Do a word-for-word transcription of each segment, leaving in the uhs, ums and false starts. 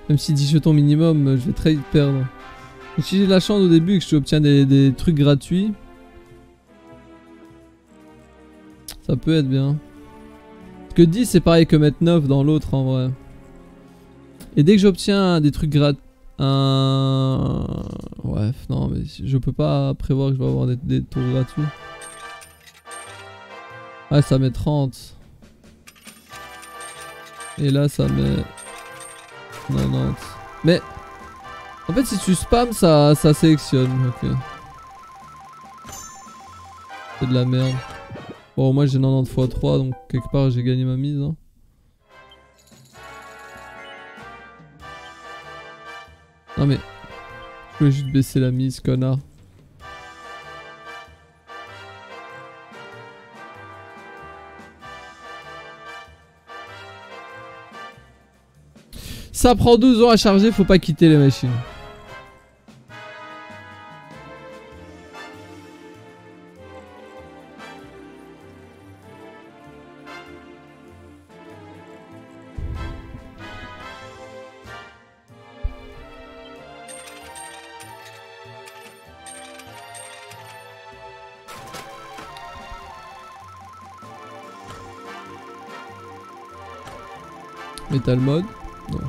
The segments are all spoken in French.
Même si dix jetons minimum, je vais très vite perdre. Donc si j'ai de la chance au début et que je obtiens des, des trucs gratuits, ça peut être bien. Parce que dix c'est pareil que mettre neuf dans l'autre en vrai. Et dès que j'obtiens des trucs gratuits... Un... Ouais, non mais je peux pas prévoir que je vais avoir des, des tours gratuits. Ah ça met trente. Et là ça met... quatre-vingt-dix. Mais... En fait si tu spams ça, ça sélectionne. Ok. C'est de la merde. Bon moi j'ai quatre-vingt-dix fois trois donc quelque part j'ai gagné ma mise hein. Non mais... Je peux juste baisser la mise connard. Ça prend douze ans à charger, faut pas quitter les machines. Metal mode? Non.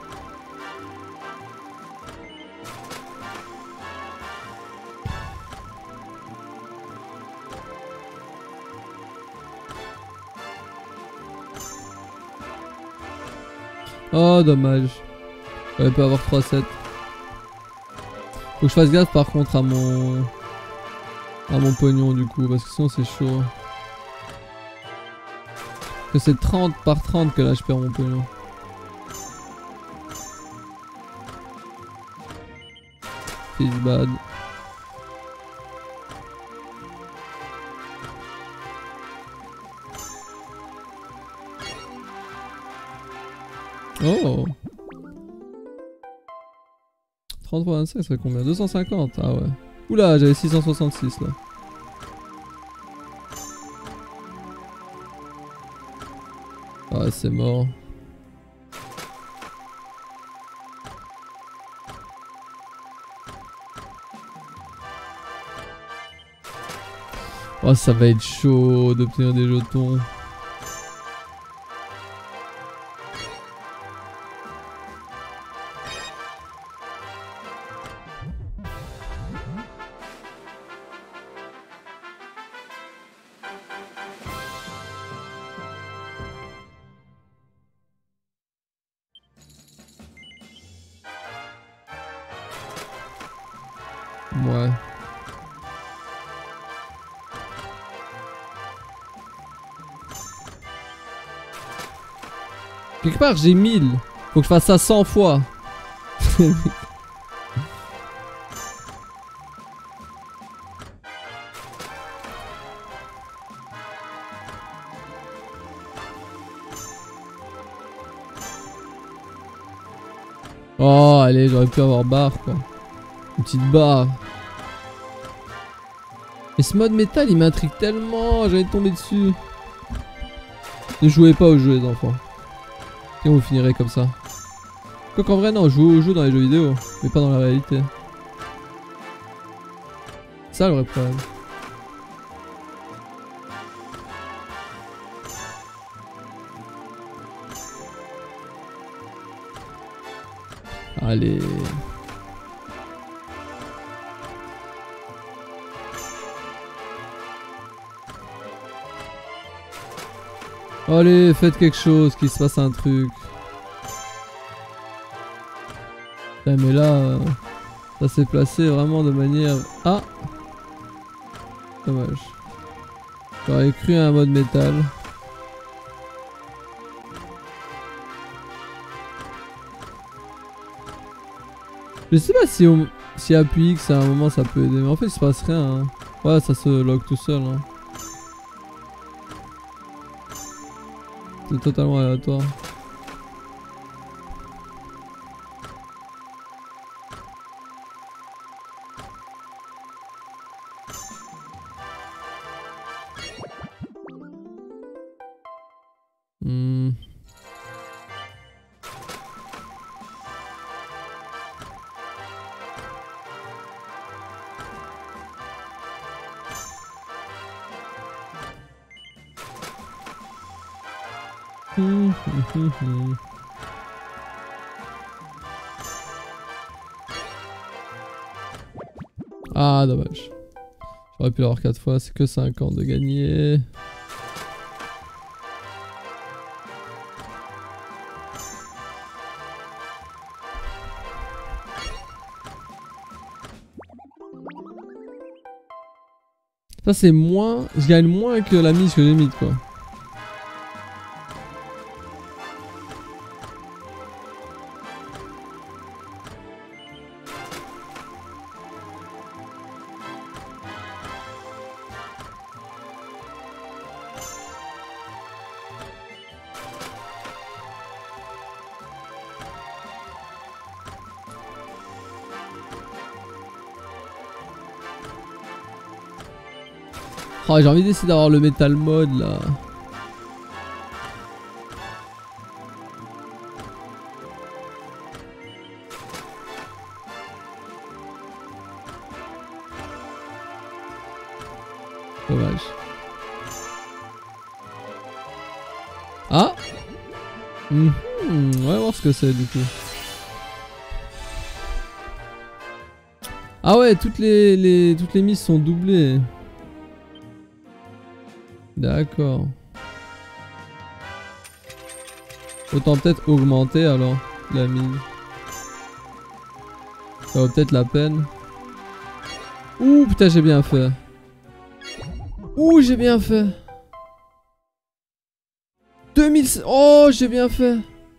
Oh dommage. J'aurais pu avoir trois sept. Faut que je fasse gaffe par contre à mon... à mon pognon du coup parce que sinon c'est chaud. Parce que c'est trente par trente que là je perds mon pognon. Feels bad. Oh trente fois vingt-cinq ça fait combien? Deux cent cinquante. Ah ouais. Oula j'avais six cent soixante-six là. Ah c'est mort. Oh ça va être chaud d'obtenir des jetons. Ouais. Quelque part j'ai mille. Faut que je fasse ça cent fois. Oh allez j'aurais pu avoir barre quoi. Une petite barre. Mais ce mode métal il m'intrigue tellement, j'allais tomber dessus. Ne jouez pas aux jeux les enfants. Et on finirait comme ça. Quoi qu'en vrai non, jouer aux jeux dans les jeux vidéo, mais pas dans la réalité. C'est ça le vrai problème. Allez. Allez, faites quelque chose, qu'il se passe un truc. Putain, mais là, euh, ça s'est placé vraiment de manière... Ah! Dommage. J'aurais cru à un mode métal. Je sais pas si, on... si appuie X à un moment ça peut aider, mais en fait il se passe rien. Hein. Ouais, ça se log tout seul. Hein. C'est totalement aléatoire. Hmm. Hum, hum, hum, hum. Ah, dommage. J'aurais pu l'avoir quatre fois, c'est que cinquante de gagner. Ça c'est moins... Je gagne moins que la mise que j'ai mise quoi. Oh, j'ai envie d'essayer d'avoir le metal mode là. Dommage. Ah mmh. On va voir ce que c'est du coup. Ah ouais, toutes les, les, toutes les mises sont doublées. D'accord. Autant peut-être augmenter alors la mise. Ça vaut peut-être la peine. Ouh putain j'ai bien fait. Ouh j'ai bien fait. deux mille... Oh j'ai bien fait.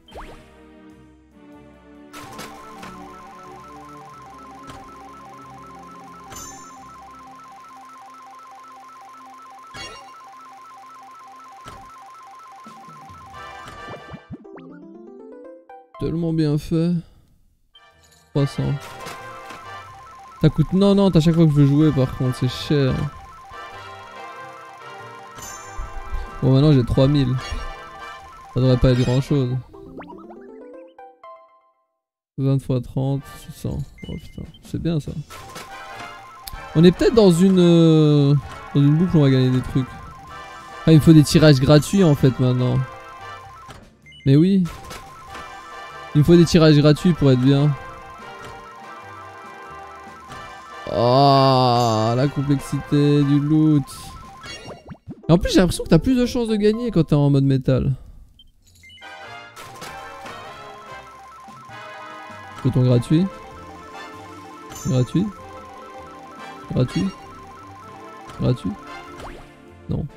Tellement bien fait. trois cents. Ça coûte quatre-vingt-dix à chaque fois que je veux jouer par contre, c'est cher. Bon maintenant j'ai trois mille. Ça devrait pas être grand chose. vingt fois trente, six cents. Oh putain, c'est bien ça. On est peut-être dans une... Euh, dans une boucle où on va gagner des trucs. Ah il me faut des tirages gratuits en fait maintenant. Mais oui. Il me faut des tirages gratuits pour être bien. Oh, la complexité du loot. Et en plus j'ai l'impression que t'as plus de chances de gagner quand t'es en mode métal. Jeton gratuit. Gratuit. Gratuit. Gratuit. Non.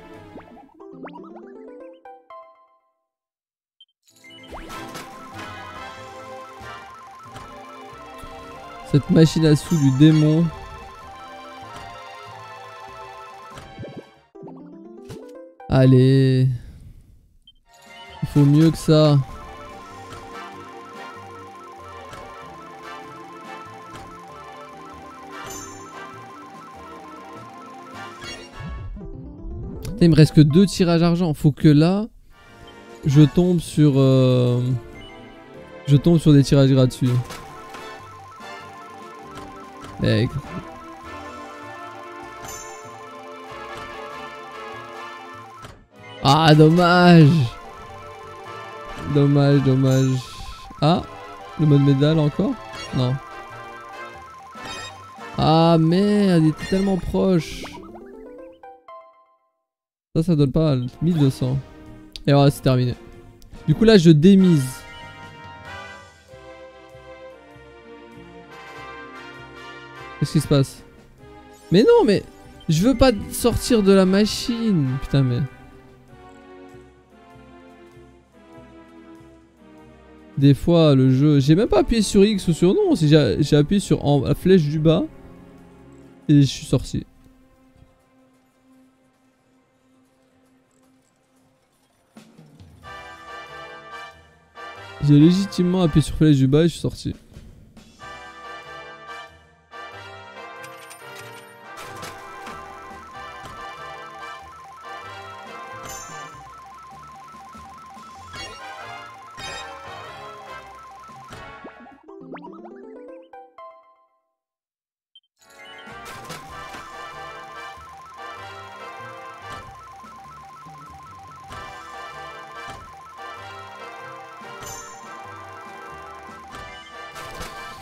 Cette machine à sous du démon. Allez. Il faut mieux que ça. Putain, il me reste que deux tirages argent. Faut que là, je tombe sur... Euh, je tombe sur des tirages gratuits. Mec. Ah, dommage. Dommage, dommage. Ah, le mode médaille encore? Non. Ah merde, il était tellement proche. Ça, ça donne pas mille deux cents. Et voilà, c'est terminé. Du coup là, je démise. Qu'est-ce qui se passe? Mais non, mais je veux pas sortir de la machine. Putain, mais... Des fois, le jeu... J'ai même pas appuyé sur X ou sur non. J'ai appuyé sur en, la flèche du bas. Et je suis sorti. J'ai légitimement appuyé sur flèche du bas et je suis sorti.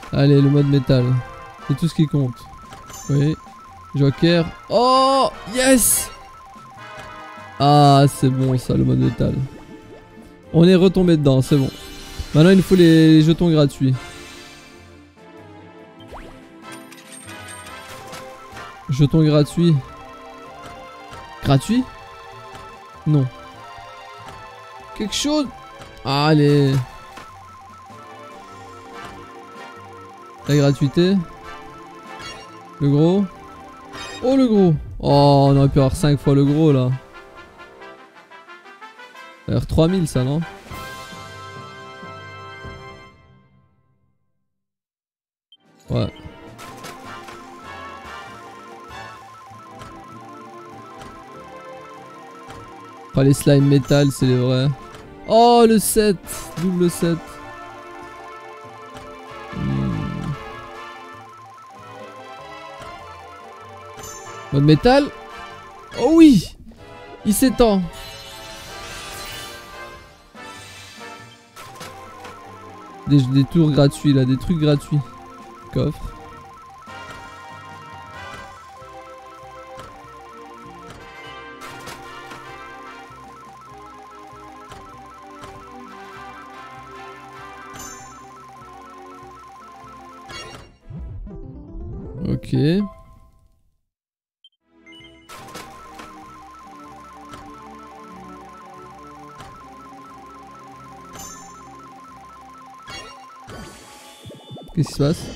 Allez, le mode métal. C'est tout ce qui compte. Oui. Joker. Oh yes. Ah, c'est bon ça, le mode métal. On est retombé dedans, c'est bon. Maintenant, il nous faut les jetons gratuits. Jetons gratuits. Gratuit? Non. Quelque chose. Ah, allez. La gratuité. Le gros. Oh, le gros. Oh, on aurait pu avoir cinq fois le gros là. Ça a l'air trois mille ça, non? Ouais. Oh, les slime métal, c'est les vrais. Oh, le sept. Double sept. Hmm. Mode métal. Oh oui. Il s'étend. Des, des tours gratuits là, des trucs gratuits. Coffre. Ok. Qu'est-ce qui se passe?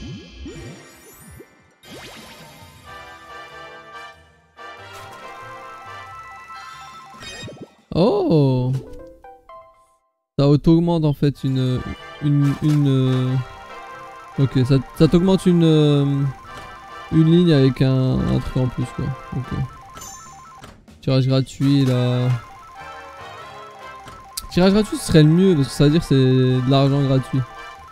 Oh! Ça auto-augmente en fait une... Une... une euh... Ok, ça, ça t'augmente une... Euh... Une ligne avec un, un truc en plus quoi. Ok. Tirage gratuit là. Tirage gratuit ce serait le mieux parce que ça veut dire que c'est de l'argent gratuit.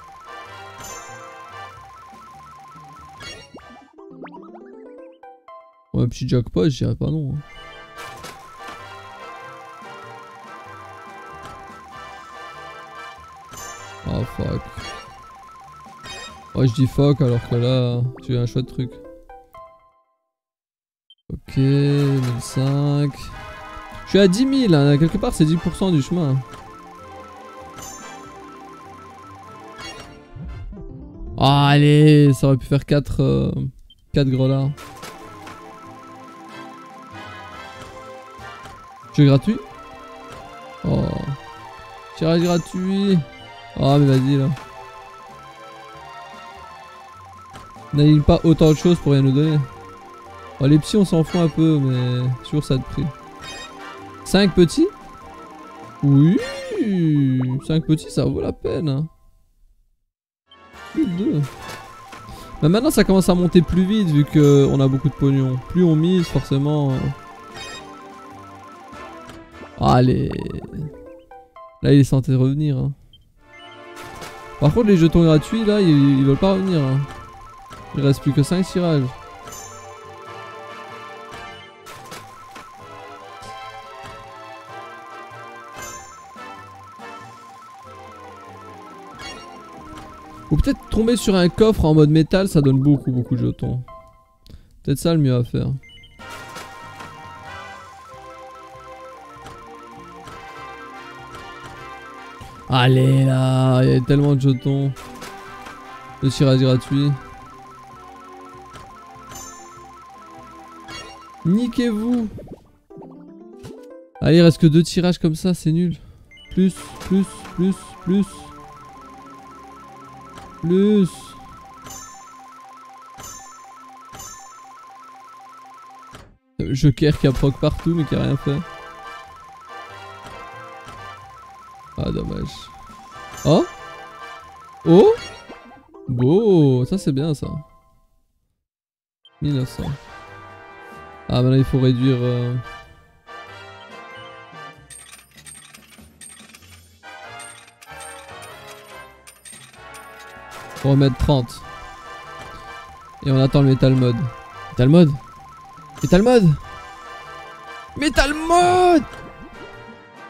Ouais, petit jackpot, je dirais pas non. Hein. Oh fuck. Oh, je dis fuck alors que là, tu as un chouette truc. Ok, mille cinq. Je suis à dix mille, hein. Quelque part c'est dix pour cent du chemin. Oh, allez, ça aurait pu faire quatre, euh, quatre grelards. Jeu gratuit. Oh. Tirage gratuit. Oh mais vas-y là. N'aligne pas autant de choses pour rien nous donner. Oh, les petits on s'en fout un peu mais toujours ça de prix. cinq petits? Oui, cinq petits ça vaut la peine. Hein. deux. Mais maintenant ça commence à monter plus vite vu qu'on a beaucoup de pognon. Plus on mise forcément. Allez. Là il est censé revenir. Hein. Par contre les jetons gratuits là ils, ils veulent pas revenir. Hein. Il reste plus que cinq tirages. Ou peut-être tomber sur un coffre en mode métal, ça donne beaucoup beaucoup de jetons. Peut-être ça le mieux à faire. Allez là, il y a tellement de jetons. Le tirage gratuit. Niquez-vous. Allez, il reste que deux tirages comme ça, c'est nul. Plus, plus, plus, plus. Plus. Joker qui a proc partout mais qui a rien fait. Ah dommage. Oh. Oh. Beau. Ça c'est bien ça. mille neuf cents. Ah maintenant il faut réduire... Euh... Faut remettre trente. Et on attend le Metal Mode. Metal Mode Metal Mode Metal Mode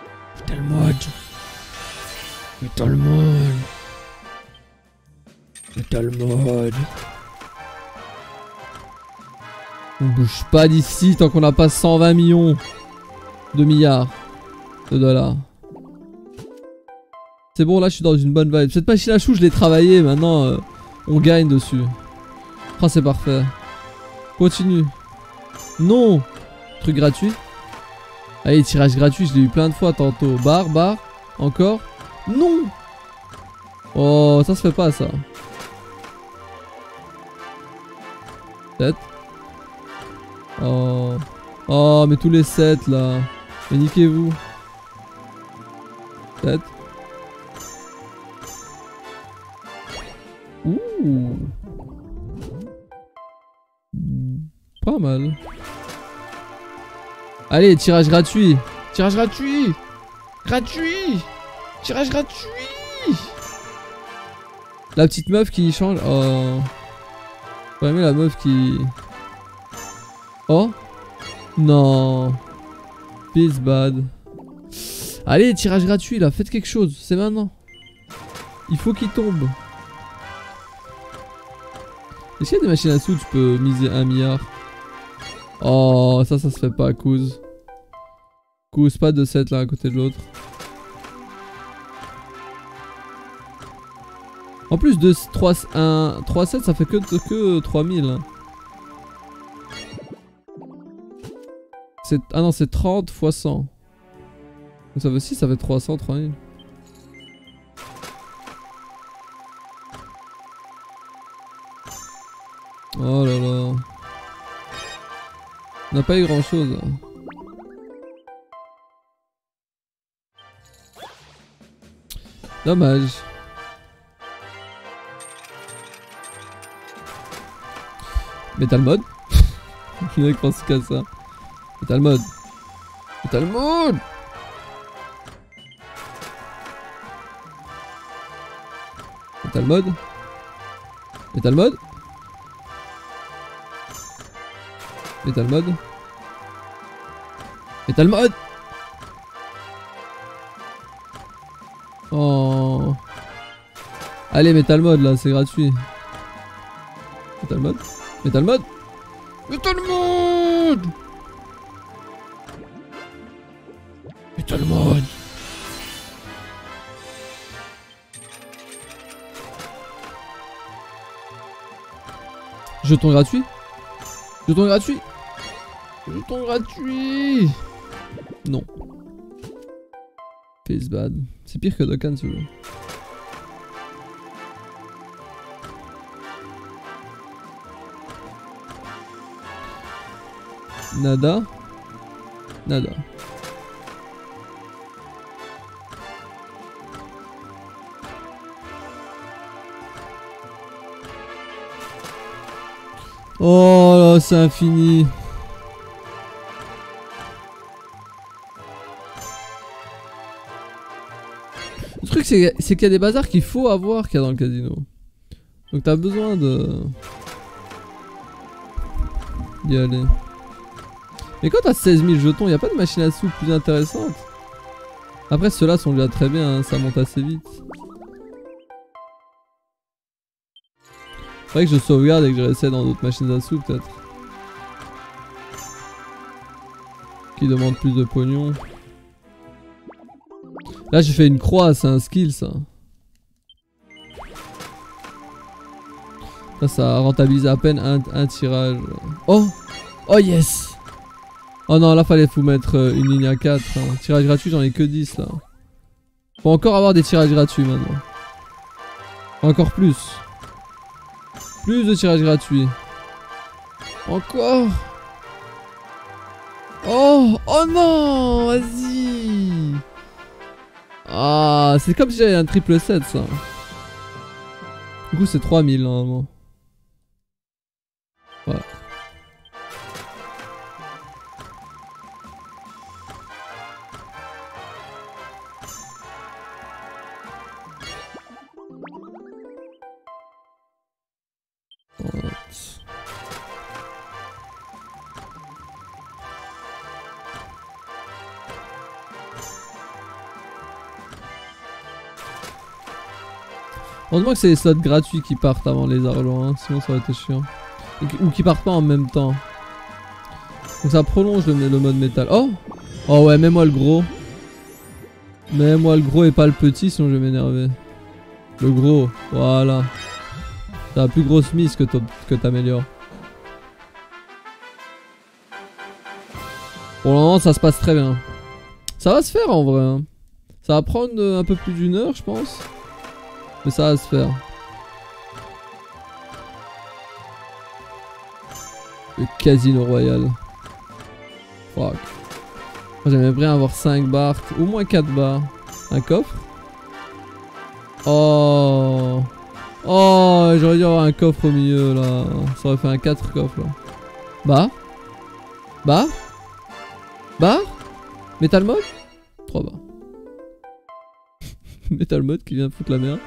Metal Mode Metal Mode Metal mode. On bouge pas d'ici tant qu'on n'a pas cent vingt millions de milliards de dollars. C'est bon, là je suis dans une bonne vibe. Cette machine à chou, je l'ai travaillé, maintenant euh, on gagne dessus. Ah, c'est parfait. Continue. Non. Truc gratuit. Allez, tirage gratuit, je l'ai eu plein de fois tantôt. Barre, barre. Encore. Non. Oh, ça se fait pas ça. sept. Oh. Oh, mais tous les sept là. Mais niquez-vous. sept. Ouh. Pas mal. Allez, tirage gratuit. Tirage gratuit. Gratuit. Tirage gratuit. La petite meuf qui change. Oh. J'aurais aimé la meuf qui... Oh. Non. Peace bad. Allez, tirage gratuit là. Faites quelque chose. C'est maintenant. Il faut qu'il tombe. Est-ce qu'il y a des machines à sous où tu peux miser un milliard? Oh, ça, ça se fait pas, Kouz. Kouz, pas de sept là à côté de l'autre. En plus de trois, un, trois sept, ça fait que, que trois mille. Hein. Ah non, c'est trente fois cent. Donc ça veut aussi, ça fait trois cents, trois mille. Oh là là. On n'a pas eu grand chose. Dommage. Metal mode. Le mec pense qu'à ça. Metal mode. Metal mode. Metal mode. Metal mode. Metal mode. Metal mode. Oh. Allez, Metal mode là, c'est gratuit. Metal mode. Metal mode. Metal mode. Metal mode. Jeton gratuit. Jeton gratuit. Jeton gratuit. Non. Face bad. C'est pire que Dokkan si vous voulez. Nada. Nada. Oh là, c'est infini. Le truc, c'est qu'il y a des bazars qu'il faut avoir qu'il y a dans le casino. Donc t'as besoin de... d'y aller. Mais quand t'as seize mille jetons, y a pas de machine à sous plus intéressante? Après, ceux-là sont déjà très bien, hein, ça monte assez vite. Faudrait que je sauvegarde et que je réessaie dans d'autres machines à sous peut-être. Qui demandent plus de pognon. Là j'ai fait une croix, c'est un skill ça. Là ça rentabilise à peine un, un tirage. Oh. Oh yes. Oh non, là fallait vous mettre une ligne à quatre. Hein. Tirage gratuit, j'en ai que dix là. Faut encore avoir des tirages gratuits maintenant. Encore plus. Plus de tirages gratuits. Encore. Oh. Oh non. Vas-y. Ah, c'est comme si j'avais un triple sept ça. Du coup c'est trois mille normalement. Voilà. Heureusement que c'est les slots gratuits qui partent avant les argents, hein, sinon ça aurait été chiant. Ou qui partent pas en même temps. Donc ça prolonge le, le mode métal. Oh! Oh ouais, mets-moi le gros. Mets-moi le gros et pas le petit, sinon je vais m'énerver. Le gros, voilà. T'as la plus grosse mise que t'améliores. Pour le moment, ça se passe très bien. Ça va se faire en vrai. Hein. Ça va prendre un peu plus d'une heure, je pense. Mais ça va se faire. Le Casino Royal. Fuck. J'aimerais bien avoir cinq barres. Au moins quatre barres. Un coffre. Oh. Oh, j'aurais dû avoir un coffre au milieu là. Ça aurait fait un quatre coffres là. Bah. Bah. Bah. Metal Mode. trois barres. Metal Mode qui vient foutre la merde.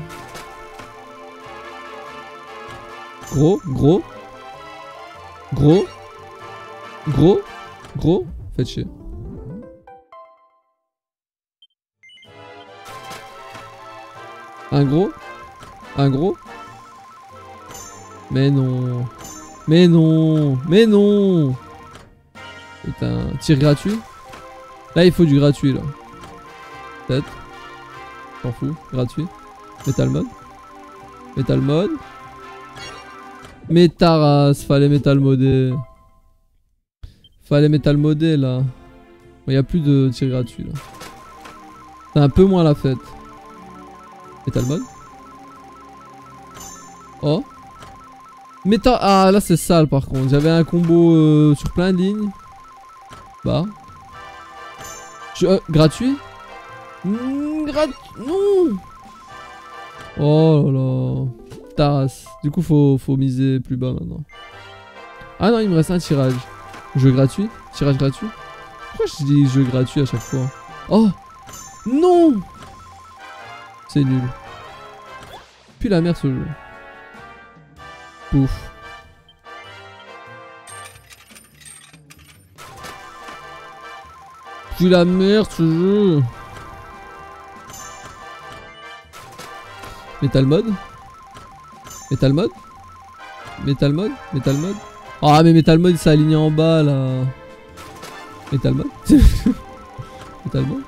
Gros, gros. Gros. Gros. Gros. Faites chier. Un gros. Un gros. Mais non. Mais non. Mais non. Putain. Tir gratuit. Là il faut du gratuit là. Peut-être. M'en fous. Gratuit. Metal Mode. Metal Mode. Métaras. Fallait Metal Modé. Fallait Metal Modé là. Il n'y a plus de tir gratuit là. C'est un peu moins la fête. Metal Mode. Oh. Méta... Ah là c'est sale par contre. J'avais un combo euh, sur plein de lignes. Bah. Je... Euh, gratuit. Mmh, grat... Non. Oh là là. Taras. Du coup faut, faut miser plus bas maintenant. Ah non il me reste un tirage. Jeu gratuit. Tirage gratuit. Pourquoi je dis jeu gratuit à chaque fois? Oh. Non. C'est nul. Puis la merde ce jeu. Pouf. Puis la merde ce jeu. Metal Mode. Metal Mode. Metal Mode. Metal Mode. Ah mais Metal Mode s'est aligné en bas là. Metal Mode. Metal Mode.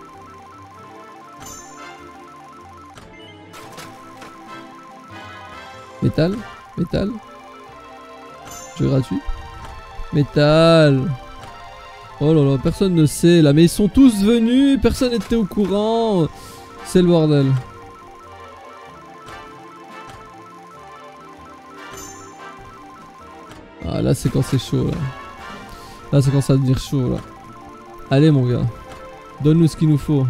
Métal, métal. Jeu gratuit. Métal. Oh là là, personne ne sait là, mais ils sont tous venus, personne n'était au courant. C'est le bordel. Ah là c'est quand c'est chaud là. Là c'est quand ça va devenir chaud là. Allez mon gars. Donne-nous ce qu'il nous faut.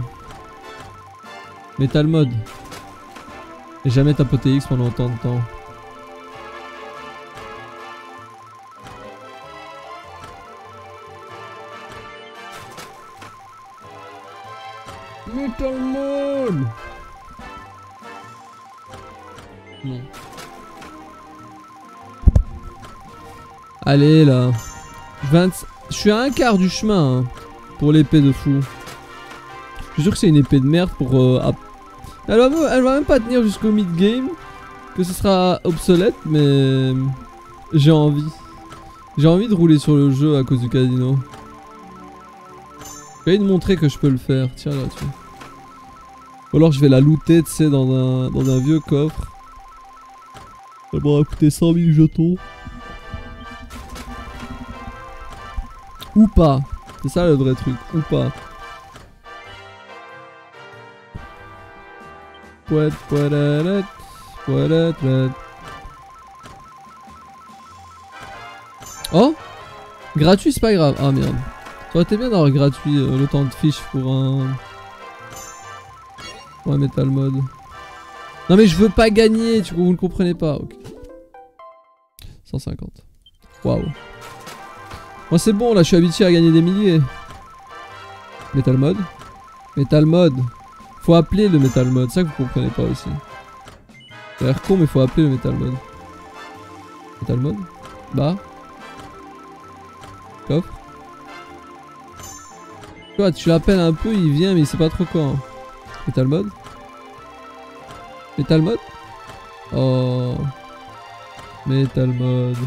Metal Mode. Et jamais tapoté X pendant autant de temps. Metal Mode. Non. Allez là. vingt... Je suis à un quart du chemin hein, pour l'épée de fou. Je suis sûr que c'est une épée de merde pour... Euh, elle, va, elle va même pas tenir jusqu'au mid-game. Que ce sera obsolète mais... J'ai envie. J'ai envie de rouler sur le jeu à cause du casino. Je vais te montrer que je peux le faire. Tiens là-dessus. Ou alors je vais la looter tu sais dans un, dans un vieux coffre. Ça m'aura coûté cent mille jetons. Ou pas. C'est ça le vrai truc. Ou pas. Pouet, pouet, pouet, pouet. Oh. Gratuit c'est pas grave. Ah merde. Ça aurait été bien d'avoir gratuit euh, le temps de fiche pour un... Pour un Metal Mode. Non mais je veux pas gagner. Tu, vous ne comprenez pas. Ok. cent cinquante. Waouh. Moi c'est bon là, je suis habitué à gagner des milliers. Metal Mode. Metal Mode. Faut appeler le Metal Mode, c'est ça que vous comprenez pas aussi. Ça a l'air con mais faut appeler le Metal Mode. Metal Mode. Bah. Coffre. Tu vois, tu l'appelles un peu, il vient mais il sait pas trop quand. Metal Mode. Metal mode. Oh. Metal mode.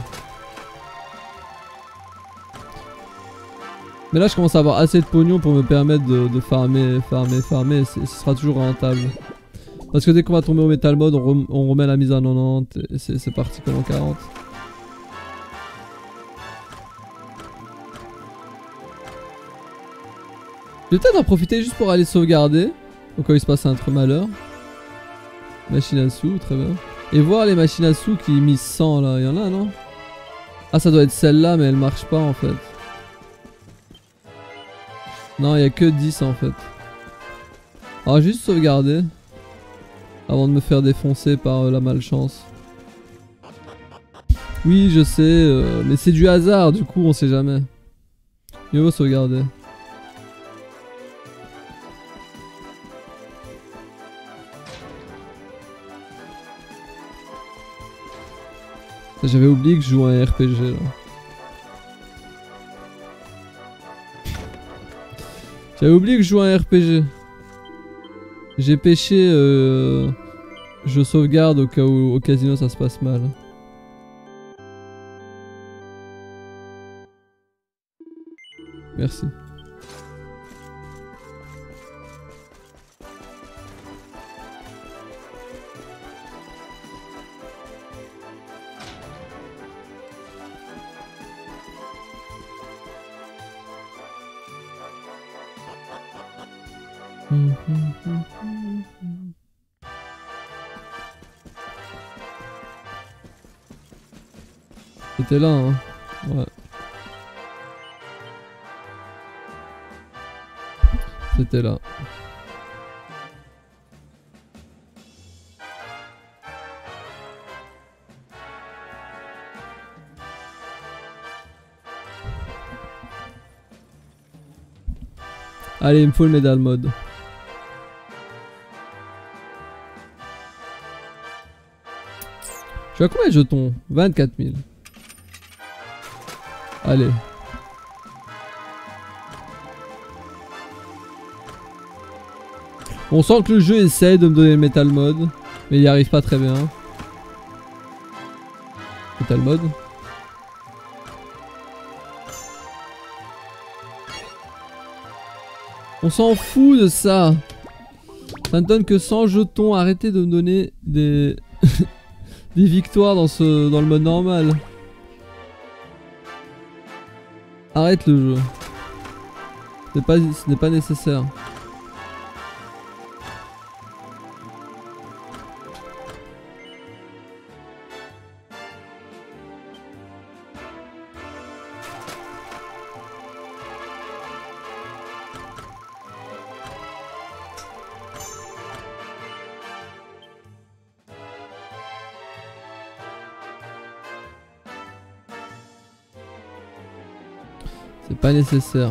Mais là je commence à avoir assez de pognon pour me permettre de, de farmer, farmer, farmer, ce sera toujours rentable. Parce que dès qu'on va tomber au metal mode, on, rem on remet la mise à quatre-vingt-dix et c'est parti comme en quarante. Je vais peut-être en profiter juste pour aller sauvegarder, au cas où il se passe un truc malheur. Machine à sous, très bien. Et voir les machines à sous qui misent cent là, il y en a non? Ah ça doit être celle-là mais elle marche pas en fait. Non, il y a que dix en fait. Alors juste sauvegarder. Avant de me faire défoncer par euh, la malchance. Oui, je sais, euh, mais c'est du hasard, du coup on sait jamais. Mieux vaut sauvegarder. J'avais oublié que je jouais à un R P G là. J'avais oublié que je jouais à un R P G. J'ai pêché, euh, je sauvegarde au cas où au casino ça se passe mal. Merci. C'était là, hein. Ouais. C'était là. Allez, il me faut le medal mode. Je suis à combien de jetons? vingt-quatre mille. Allez. On sent que le jeu essaye de me donner le metal mode, mais il n'y arrive pas très bien. Metal mode. On s'en fout de ça. Ça ne donne que cent jetons. Arrêtez de me donner des des victoires dans ce dans le mode normal. Arrête le jeu. Ce n'est pas, ce n'est pas nécessaire. C'est pas nécessaire.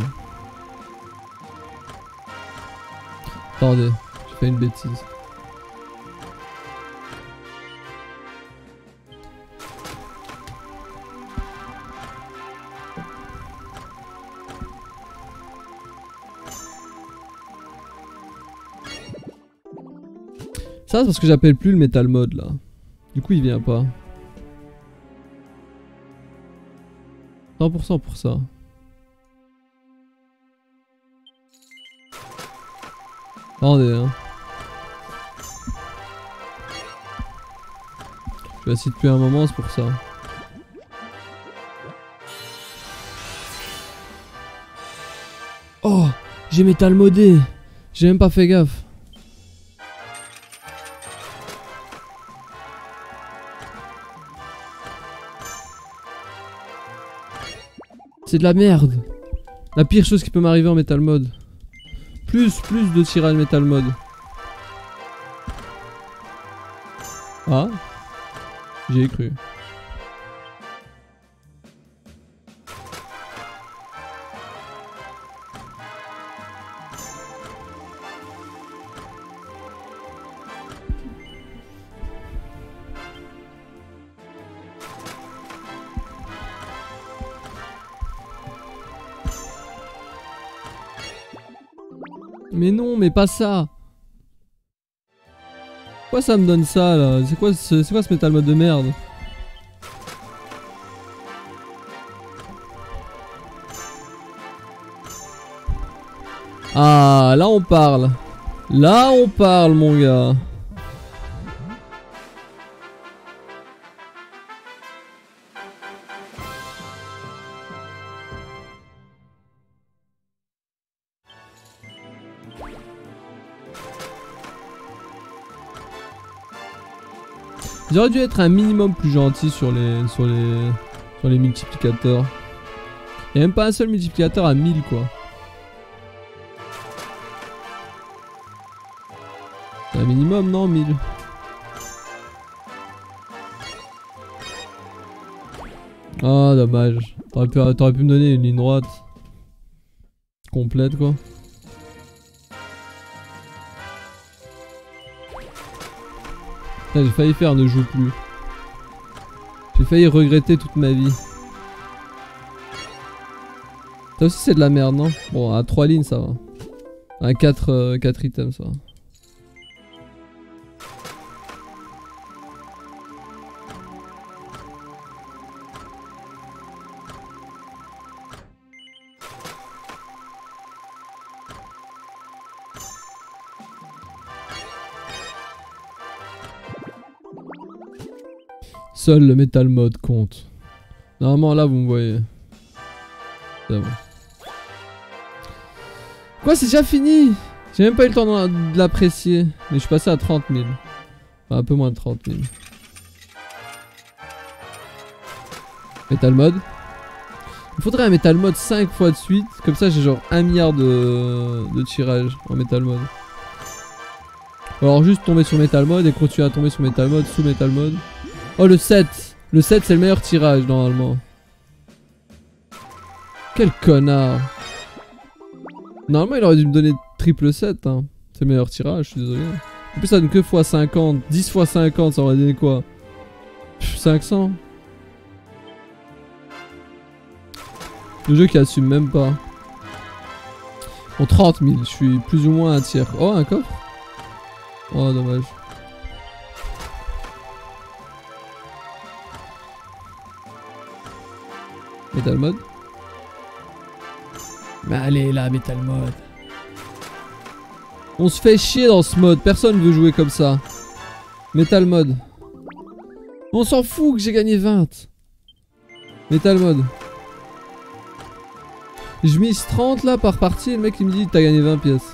Attendez, j'ai fait une bêtise. Ça c'est parce que j'appelle plus le metal mode là. Du coup il vient pas. cent pour cent pour ça. Attendez hein. Je suis assis depuis un moment, c'est pour ça. Oh, j'ai métal modé. J'ai même pas fait gaffe. C'est de la merde. La pire chose qui peut m'arriver en metal mode. Plus, plus de tir à metal mode. Ah, j'y ai cru. Mais non, mais pas ça. Pourquoi Pourquoi ça me donne ça là? C'est quoi, ce... c'est quoi ce Metal Mode de merde? Ah, là on parle. Là on parle mon gars. J'aurais dû être un minimum plus gentil sur les sur les sur les multiplicateurs. Y'a même pas un seul multiplicateur à mille quoi. C'est un minimum non mille. Ah dommage. T'aurais pu, t'aurais pu me donner une ligne droite complète quoi. J'ai failli faire ne joue plus. J'ai failli regretter toute ma vie. Ça aussi c'est de la merde non? Bon à trois lignes ça va. À quatre, euh, quatre items ça va. Seul le Metal Mode compte. Normalement là vous me voyez. C'est bon. Quoi c'est déjà fini? J'ai même pas eu le temps de l'apprécier. Mais je suis passé à trente mille. Enfin un peu moins de trente mille. Metal Mode. Il faudrait un Metal Mode cinq fois de suite. Comme ça j'ai genre un milliard de, de tirages en Metal Mode. Ou alors juste tomber sur Metal Mode et continuer à tomber sur Metal Mode sous Metal Mode. Oh le sept. Le sept c'est le meilleur tirage normalement. Quel connard. Normalement il aurait dû me donner triple sept hein. C'est le meilleur tirage, je suis désolé. En plus ça donne que fois cinquante. dix fois cinquante ça aurait donné quoi? Pff, cinq cents. Le jeu qui assume même pas. Bon trente mille, je suis plus ou moins un tiers. Oh un coffre. Oh dommage. Metal Mode. Mais allez là, Metal Mode. On se fait chier dans ce mode, personne veut jouer comme ça. Metal Mode. On s'en fout que j'ai gagné vingt. Metal Mode. Je mise trente là par partie et le mec il me dit t'as gagné vingt pièces.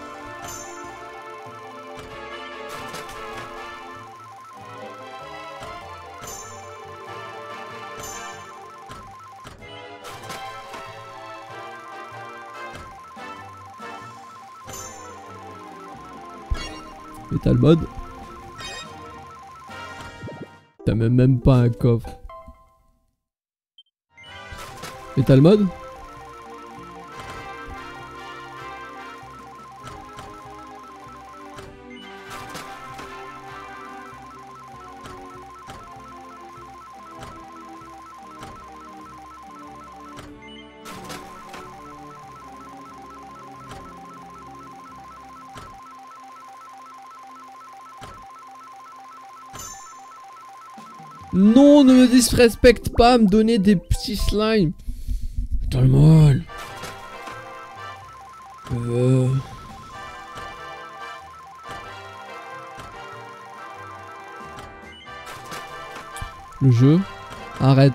Metal Mode. T'as même, même pas un coffre. Metal Mode. Non, ne me disrespecte pas à me donner des petits slimes. Dans le mal. Euh... Le jeu. Arrête.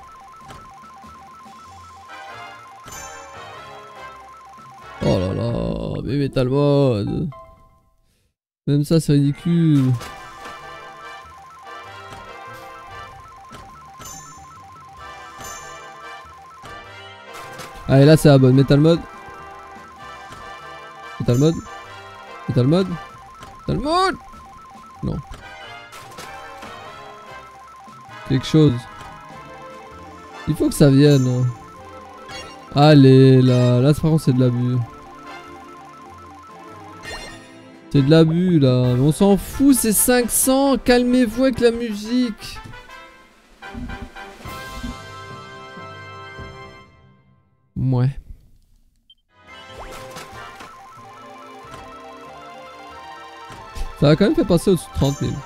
Oh là là, mais Metal Mode. Même ça, c'est ridicule. Allez là c'est la bonne, Metal Mode. Metal Mode. Metal Mode. Metal Mode. Non. Quelque chose. Il faut que ça vienne. Allez là, là par contre c'est de l'abus. C'est de l'abus là, mais on s'en fout, c'est cinq cents, calmez-vous avec la musique. Ouais. Ça a quand même fait passer au-dessus de trente mille.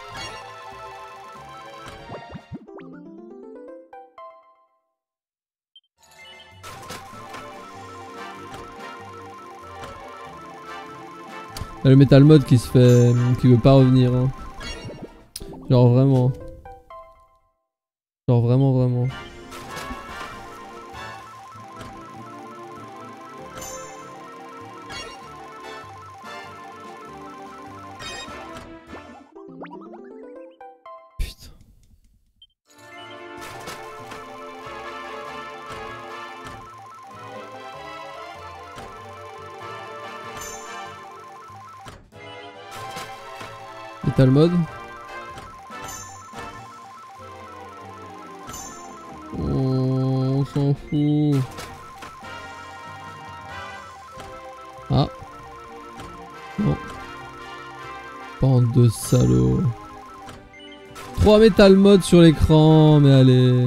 Le Metal Mode qui se fait... qui veut pas revenir. Hein. Genre vraiment. Genre vraiment vraiment. Putain. Metal Mode. On s'en fout. Ah. Non. Bande de salauds. trois Metal Mode sur l'écran, mais allez.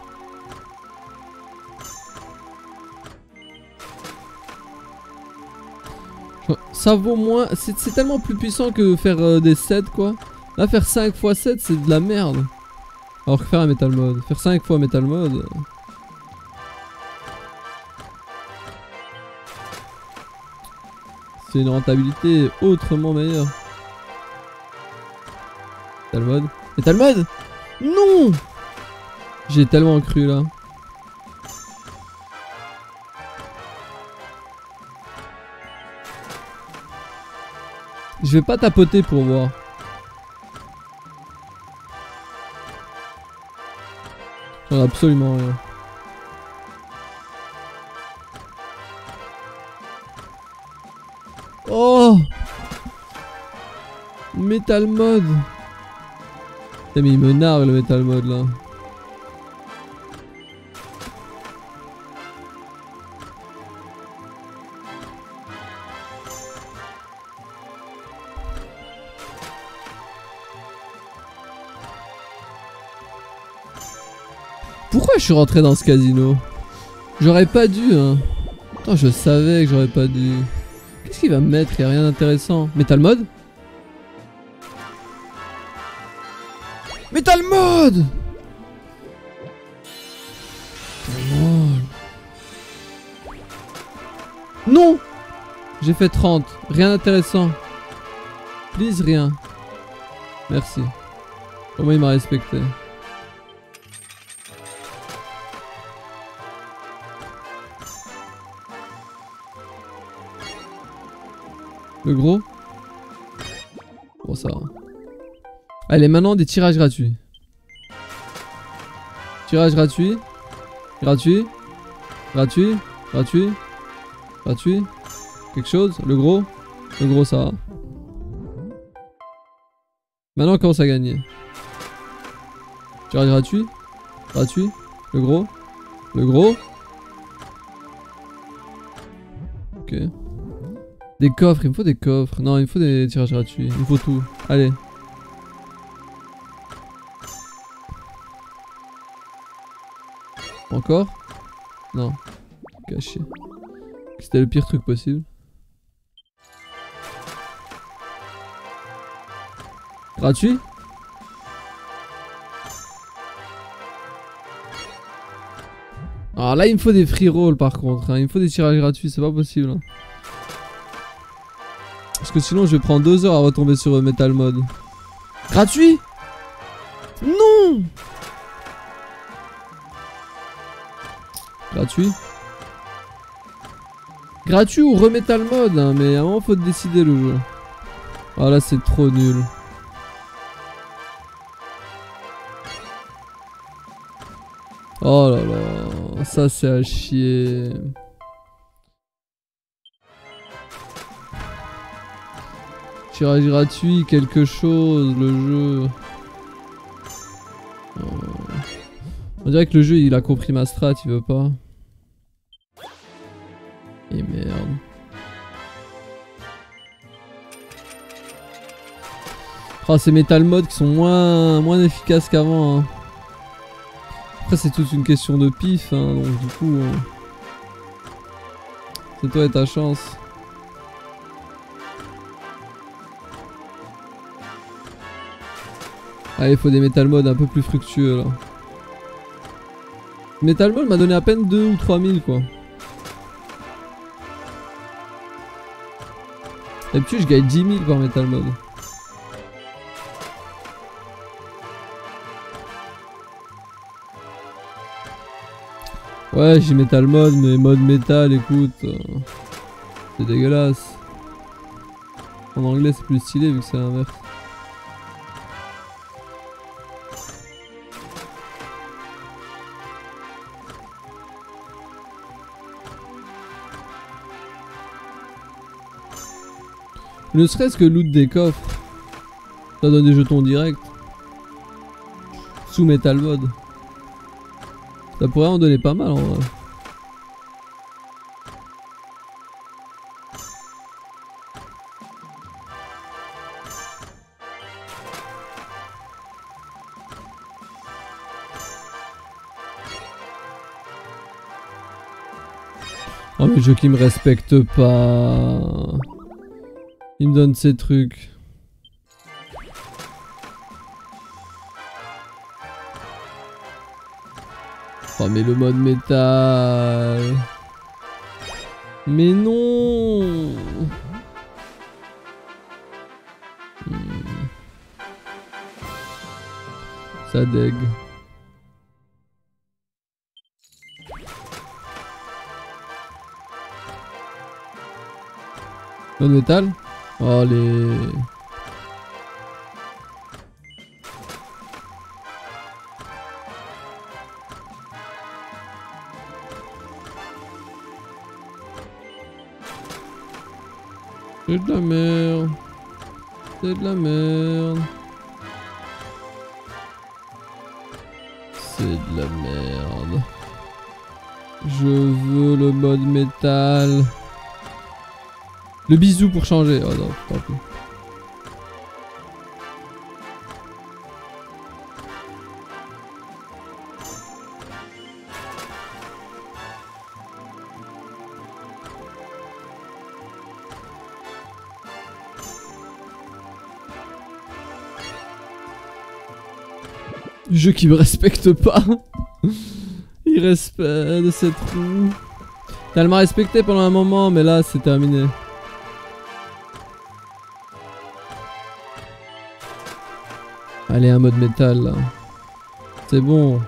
Ça vaut moins. C'est tellement plus puissant que faire euh, des sept quoi. Là, faire cinq fois sept, c'est de la merde. Alors que faire un Metal Mode. Faire cinq fois Metal Mode. Euh... C'est une rentabilité autrement meilleure. Metal Mode. Metal Mode. Non. J'ai tellement cru là. Je vais pas tapoter pour voir. J'en ai absolument rien. Oh! Metal Mode. Putain, mais il me nargue le Metal Mode là. Pourquoi je suis rentré dans ce casino? J'aurais pas dû hein. Attends, je savais que j'aurais pas dû. Qu'est-ce qu'il va me mettre? Il y a rien d'intéressant. Metal Mode? Metal Mode! Non! J'ai fait trente. Rien d'intéressant. Please, rien. Merci. Au moins il m'a respecté. Le gros. Bon ça va. Allez maintenant des tirages gratuits. Tirage gratuit. Gratuit. Gratuit. Gratuit. Gratuit. Quelque chose. Le gros. Le gros ça va. Maintenant on commence à gagner. Tirage gratuit. Gratuit. Le gros. Le gros. Ok. Des coffres, il me faut des coffres. Non, il me faut des tirages gratuits. Il me faut tout. Allez. Encore? Non. Caché. C'était le pire truc possible. Gratuit? Alors là, il me faut des free rolls par contre. Hein. Il me faut des tirages gratuits, c'est pas possible. Hein. Parce que sinon je vais prendre deux heures à retomber sur euh, Metal Mode. Gratuit? Non! Gratuit? Gratuit ou re-Metal Mode hein, mais à un moment faut décider le jeu. Ah là c'est trop nul. Oh là là, ça c'est à chier. Tirage gratuit, quelque chose, le jeu. Euh... On dirait que le jeu il a compris ma strat, il veut pas. Et merde. Oh, ces Metal Mode qui sont moins, moins efficaces qu'avant. Hein. Après c'est toute une question de pif, hein, donc du coup... Hein... C'est toi et ta chance. Ah, il faut des Metal Mode un peu plus fructueux là. Metal Mode m'a donné à peine deux ou trois mille quoi. D'habitude je gagne dix mille par Metal Mode. Ouais, j'ai Metal Mode, mais mode métal, écoute, euh, c'est dégueulasse. En anglais c'est plus stylé vu que c'est l'inverse. Ne serait-ce que loot des coffres, ça donne des jetons directs. Sous Metal Mode. Ça pourrait en donner pas mal en vrai. Oh mais jeu qui me respecte pas. Il me donne ces trucs. Oh mais le mode métal. Mais non. Hmm. Ça dégue. Mode métal. Oh les... C'est de la merde. C'est de la merde. C'est de la merde. Je veux le mode métal. Le bisou pour changer. Oh non, tant pis. Jeu qui me respecte pas. Il respecte de cette roue. Elle m'a respecté pendant un moment, mais là c'est terminé. Allez, un mode métal là. C'est bon.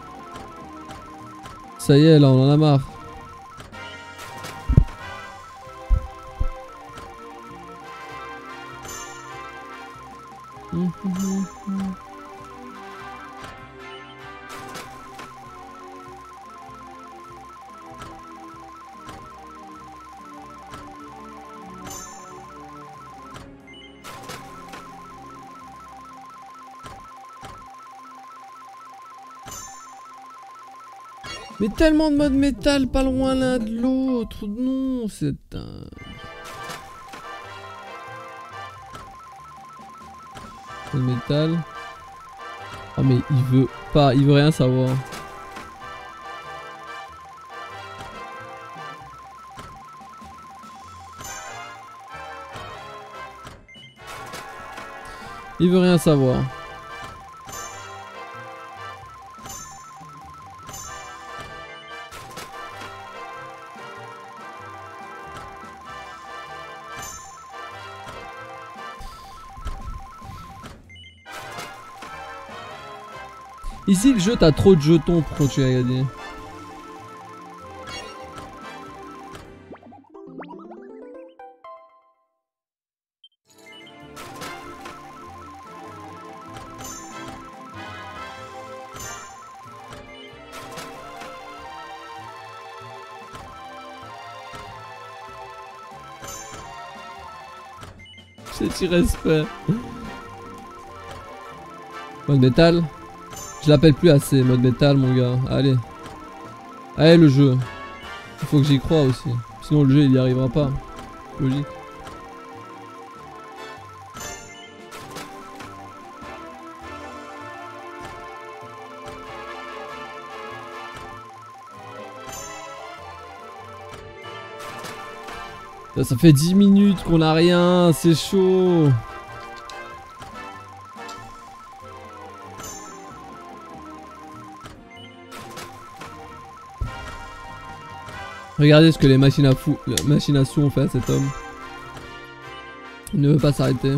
Ça y est, là on en a marre. Mais tellement de mode métal pas loin l'un de l'autre. Non, c'est un... Mode métal. Oh mais il veut pas, il veut rien savoir. Il veut rien savoir. Ici le jeu t'as trop de jetons pour continuer à gagner. C'est irrespect. Mode métal. Je l'appelle plus assez, mode métal mon gars. Allez. Allez le jeu. Il faut que j'y croie aussi. Sinon le jeu il y arrivera pas. Logique. Ça, ça fait dix minutes qu'on a rien, c'est chaud. Regardez ce que les machines à fou, les machines à sous ont fait à cet homme. Il ne veut pas s'arrêter.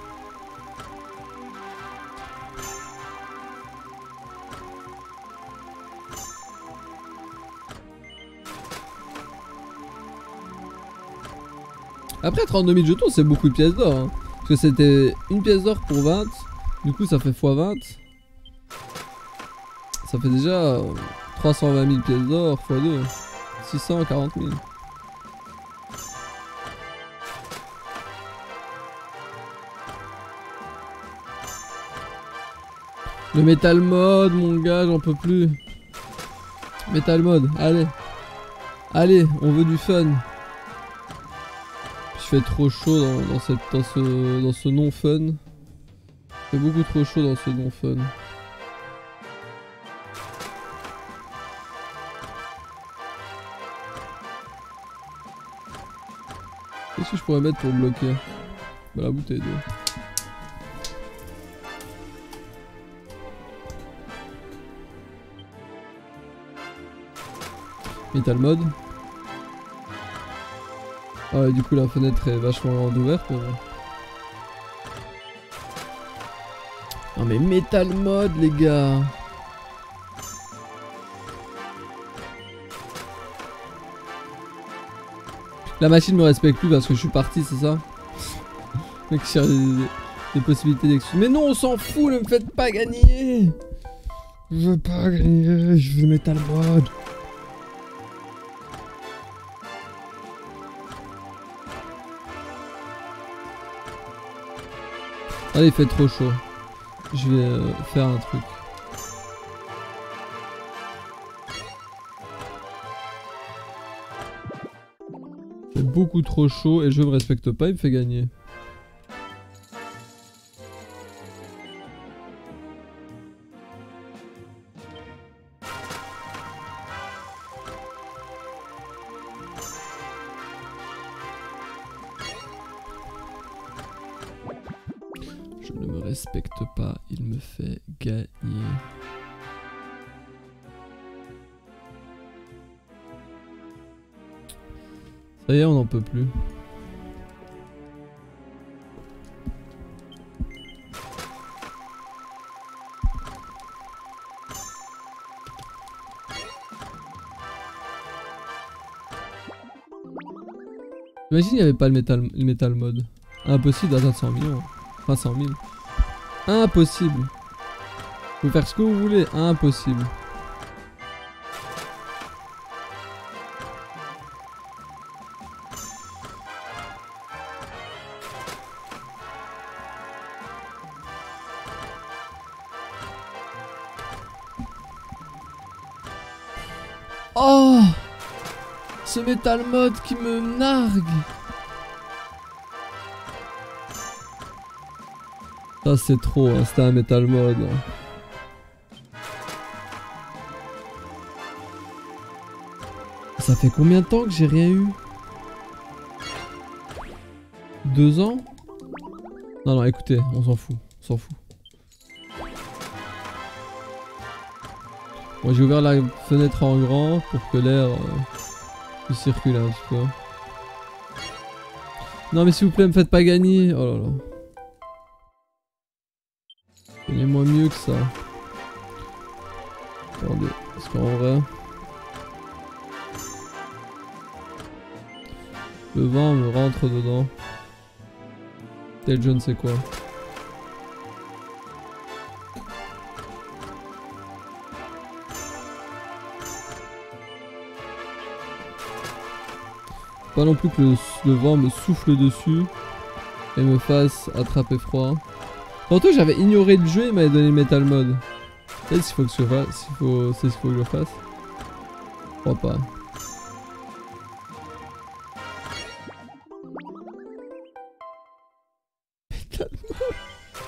Après trente-deux mille jetons c'est beaucoup de pièces d'or hein. Parce que c'était une pièce d'or pour vingt. Du coup ça fait fois vingt. Ça fait déjà euh, trois cent vingt mille pièces d'or fois deux. six cent quarante mille. Le Metal Mode mon gars j'en peux plus. Metal Mode, allez. Allez, on veut du fun. Il fait trop chaud dans, dans, cette, dans ce, dans ce non fun. Il fait beaucoup trop chaud dans ce non fun. Qu'est-ce que je pourrais mettre pour bloquer? Bah la bouteille d'eau. Metal Mode. Ah ouais, du coup la fenêtre est vachement ouverte mais bon. Non mais Metal Mode les gars. La machine me respecte plus parce que je suis parti, c'est ça? Mec, il cherche des, des possibilités d'excuse. Mais non, on s'en fout, ne me faites pas gagner. Je veux pas gagner, je veux Metal Mode. Allez, il fait trop chaud. Je vais euh, faire un truc. Il fait beaucoup trop chaud et je me respecte pas, il me fait gagner. Je ne me respecte pas, il me fait gagner. Ça y est, on n'en peut plus. Imagine il n'y avait pas le métal, le métal mode. Impossible d'atteindre cent millions. Enfin cent mille. Impossible. Vous pouvez faire ce que vous voulez. Impossible. Oh, ce métal mode qui me nargue. Ça c'est trop, hein. C'était un métal mode. Ça fait combien de temps que j'ai rien eu? Deux ans? Non non écoutez, on s'en fout, on s'en fout. Bon, j'ai ouvert la fenêtre en grand pour que l'air euh, puisse circuler un petit peu. Non mais s'il vous plaît, me faites pas gagner. Oh là là. Gagnez-moi mieux que ça. Attendez, parce qu'en vrai... Le vent me rentre dedans. Tel je ne sais quoi. Pas non plus que le, le vent me souffle dessus et me fasse attraper froid. Tantôt j'avais ignoré le jeu et il m'avait donné le Metal Mode. C'est ce qu'il faut que je fasse. S'il faut, c'est ce qu'il faut que je fasse. Je crois pas. Metal Mode.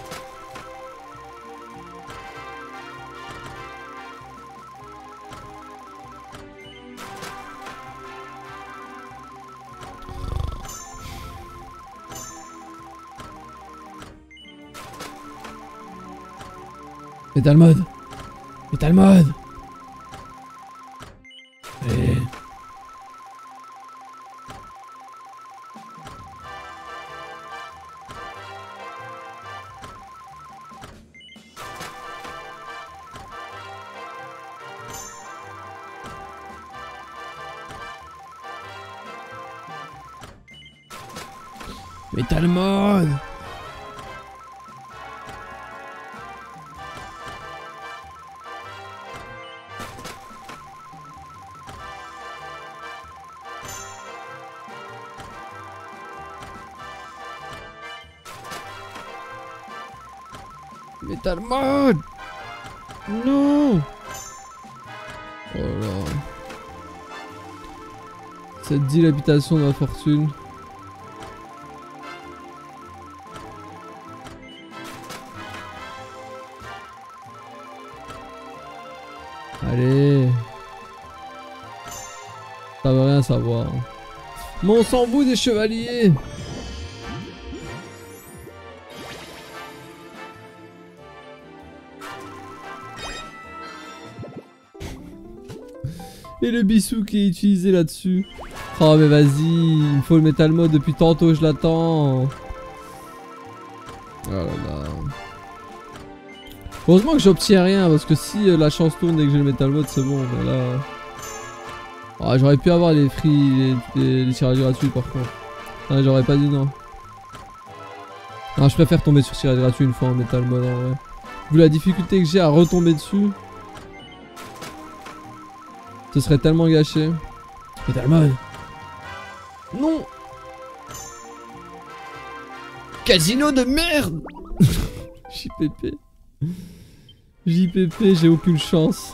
Metal Mode. Metal Mode. Allez. Metal Mode. Metal Mode. Non. Oh là. Cette dilapidation de ma fortune. Allez. Ça veut rien savoir. Mais on s'en fout des chevaliers. Et le bissou qui est utilisé là-dessus. Oh mais vas-y, il me faut le Metal Mode depuis tantôt, je l'attends. Oh là là. Heureusement que j'obtiens rien, parce que si euh, la chance tourne et que j'ai le Metal Mode, c'est bon, mais là... Oh, j'aurais pu avoir les free, les, les, les tirages gratuits par contre. Ah, j'aurais pas dit non. Non, je préfère tomber sur tirage gratuit une fois en Metal Mode en vrai. Vu la difficulté que j'ai à retomber dessus... Ce serait tellement gâché. Metal Mode. Non. Casino de merde. J P P. J P P, j'ai aucune chance.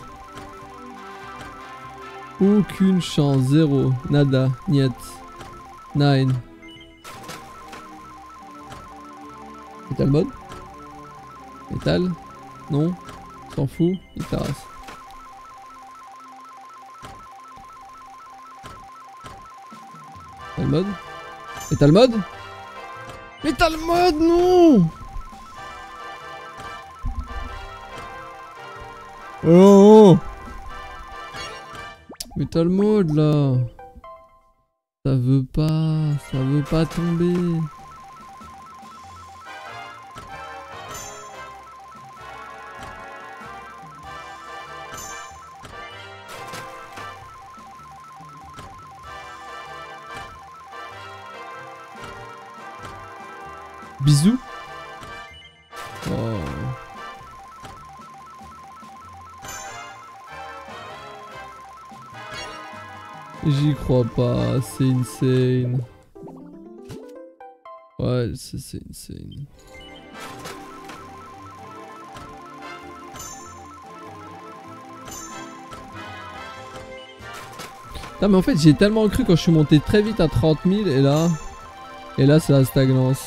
Aucune chance. Zéro. Nada. Niet. Nine. Metal Mode. Metal. Non. S'en fout. Il t'arrasse. Metal Mode. Metal Mode. Metal Mode, non. Oh. Metal Mode là. Ça veut pas. Ça veut pas tomber. Bisous. Oh. J'y crois pas, c'est insane. Ouais, c'est insane. Non mais en fait j'ai tellement cru quand je suis monté très vite à trente mille et là... Et là c'est la stagnance.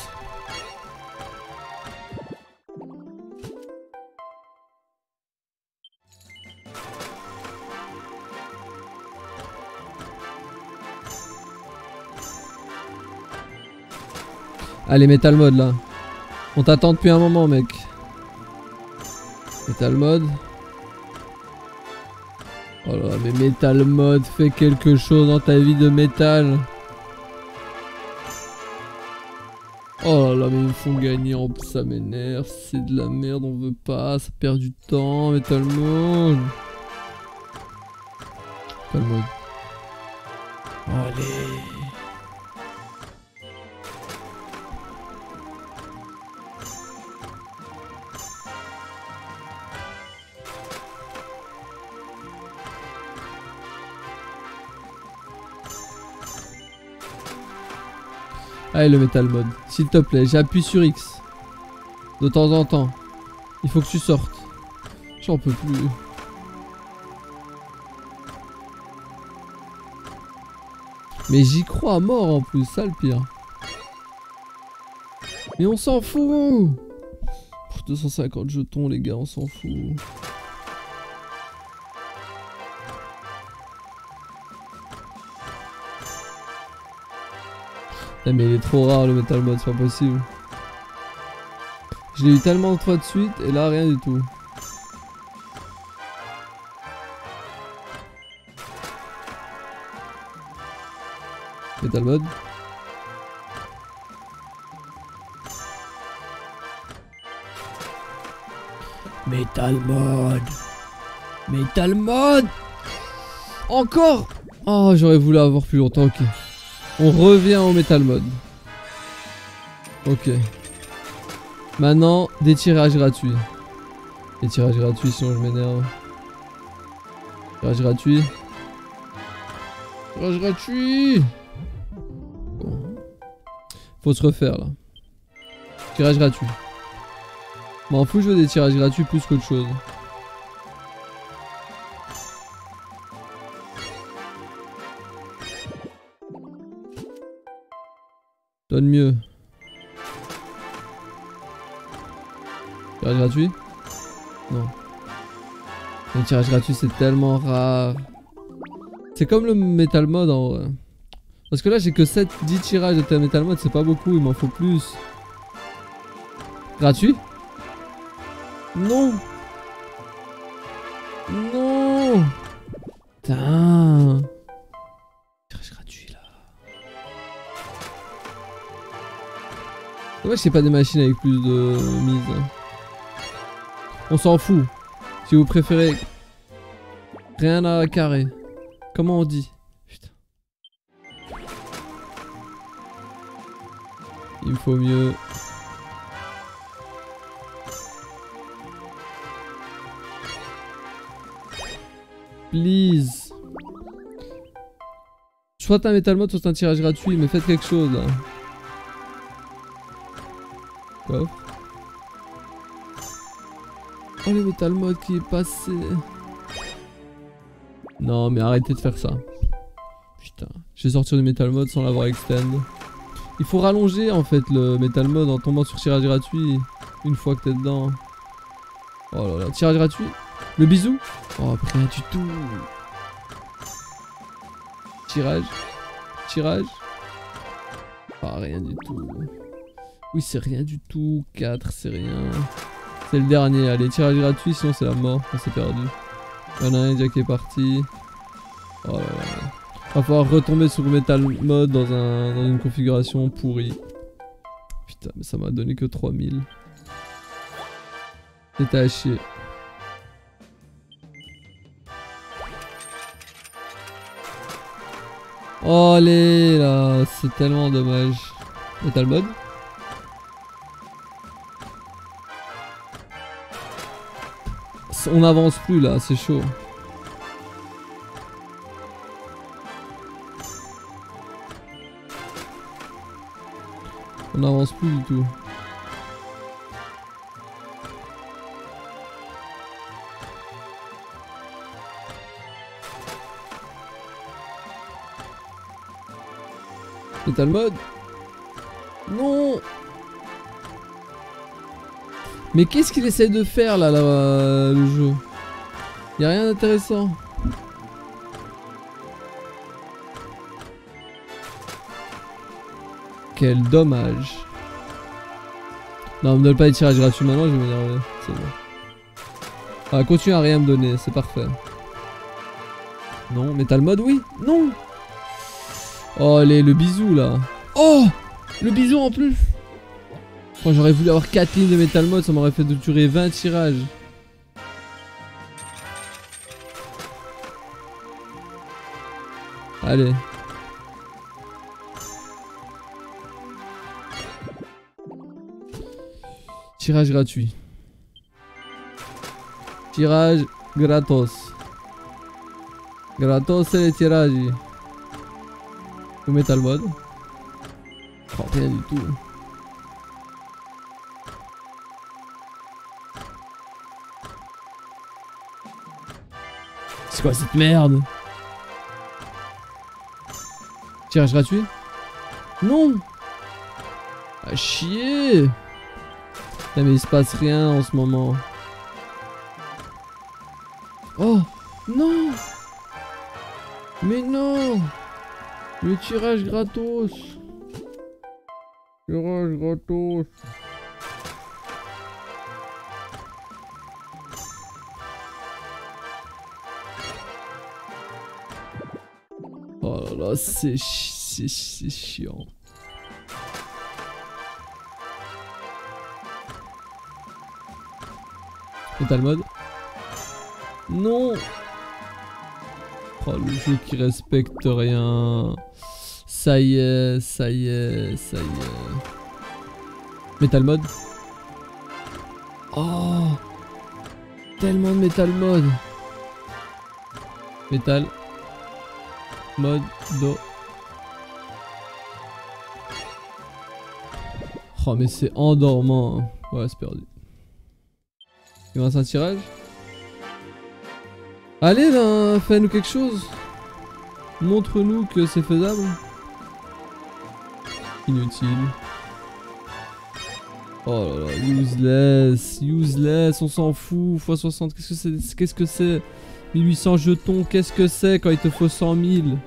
Allez, Metal Mode là. On t'attend depuis un moment, mec. Metal Mode. Oh là, mais Metal Mode, fais quelque chose dans ta vie de métal. Oh là là, mais ils me font gagner en plus, ça m'énerve. C'est de la merde, on veut pas. Ça perd du temps, Metal Mode. Metal Mode. Allez. Allez le Metal Mode, s'il te plaît, j'appuie sur X. De temps en temps. Il faut que tu sortes. J'en peux plus. Mais j'y crois à mort en plus, ça le pire. Mais on s'en fout. Pour deux cent cinquante jetons les gars, on s'en fout. Mais il est trop rare le Metal Mode, c'est pas possible. Je l'ai eu tellement de fois de suite et là rien du tout. Metal Mode. Metal Mode. Metal Mode. Encore. Oh, j'aurais voulu avoir plus longtemps, ok. On revient au Metal Mode. Ok. Maintenant, des tirages gratuits. Des tirages gratuits, sinon je m'énerve. Tirage gratuit. Tirage gratuit. Bon. Faut se refaire là. Tirage gratuit. M'en fous, je veux des tirages gratuits plus qu'autre chose. Donne mieux. Tirage gratuit? Non. Le tirage gratuit c'est tellement rare. C'est comme le Metal Mode en vrai. Parce que là j'ai que sept dix tirages de Metal Mode, c'est pas beaucoup, il m'en faut plus. Gratuit? Non. Non. Putain. Tirage gratuit là. Dommage c'est pas des machines avec plus de mise. On s'en fout. Si vous préférez rien à carré. Comment on dit? Putain. Il me faut mieux. Please. Soit un Metal Mode, soit un tirage gratuit, mais faites quelque chose là. Quoi? Oh le Metal Mode qui est passé. Non mais arrêtez de faire ça. Putain, je vais sortir du Metal Mode sans l'avoir extend. Il faut rallonger en fait le Metal Mode en tombant sur tirage gratuit. Une fois que t'es dedans. Oh là là, tirage gratuit. Le bisou. Oh rien du tout. Tirage. Tirage. Ah rien du tout. Oui c'est rien du tout. quatre c'est rien. C'est le dernier, allez, tirage gratuit, sinon c'est la mort, on s'est perdu. Il y en a un déjà qui est parti. Oh là là. Va falloir retomber sur le Metal Mode dans, un, dans une configuration pourrie. Putain, mais ça m'a donné que trois mille. C'était à chier. Oh allez là, c'est tellement dommage. Metal Mode. On n'avance plus là, c'est chaud. On n'avance plus du tout. Metal Mode. Non. Mais qu'est-ce qu'il essaie de faire là, là euh, le jeu? Y'a rien d'intéressant. Quel dommage. Non, me donne pas les tirages gratuits maintenant, je vais m'énerver. C'est bon. Ah, continue à rien me donner, c'est parfait. Non, Metal Mode, oui. Non. Oh, allez, le bisou là. Oh, le bisou en plus. Oh, j'aurais voulu avoir quatre lignes de Metal Mode, ça m'aurait fait de durer vingt tirages. Allez. Tirage gratuit. Tirage gratos. Gratos c'est les tirages. Ou Metal Mode. Oh, rien du tout. C'est quoi cette merde? Tirage gratuit? Non! Ah chier! Putain mais il se passe rien en ce moment. Oh! Non! Mais non! Le tirage gratos! Tirage gratos! Oh là là, c'est chi c'est chiant. Metal Mode. Non. Oh le jeu qui respecte rien. Ça y est, ça y est, ça y est. Metal mode. Oh, tellement de metal mode. Metal mode do. Oh mais c'est endormant. Hein. Ouais c'est perdu. Il reste un tirage. Allez là, fais-nous quelque chose. Montre-nous que c'est faisable. Inutile. Oh là là, useless, useless, on s'en fout. fois soixante, qu'est-ce que c'est? Qu'est-ce que c'est? mille huit cents jetons, qu'est-ce que c'est quand il te faut cent mille?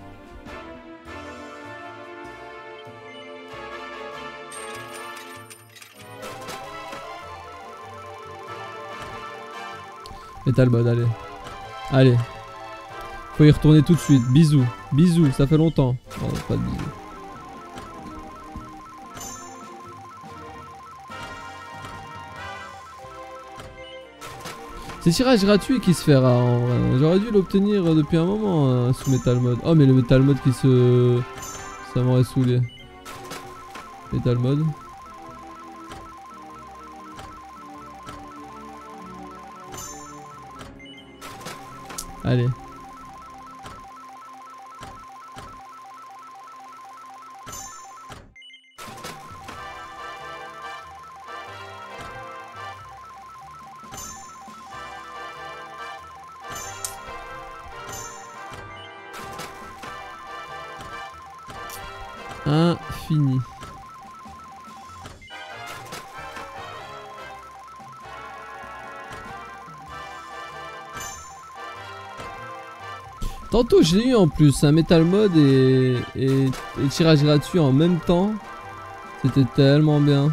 Metal mode, allez. Allez. Faut y retourner tout de suite. Bisous. Bisous, ça fait longtemps. Oh, pas de bisous. C'est tirage gratuit qui se fait rare en vrai. J'aurais dû l'obtenir depuis un moment hein, sous Metal Mode. Oh mais le Metal Mode qui se... Ça m'aurait saoulé. Metal Mode. Allez. Infini. Tantôt je l'ai eu en plus, un Metal Mode et, et, et tirage gratuit en même temps. C'était tellement bien.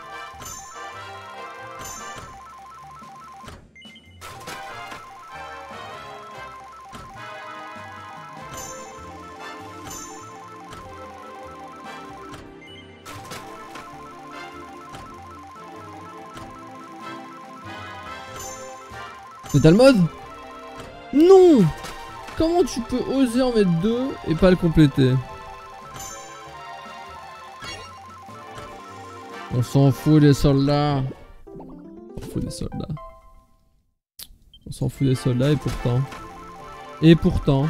Metal Mode? Non! Comment tu peux oser en mettre deux et pas le compléter? On s'en fout des soldats. On s'en fout des soldats. On s'en fout des soldats et pourtant. Et pourtant.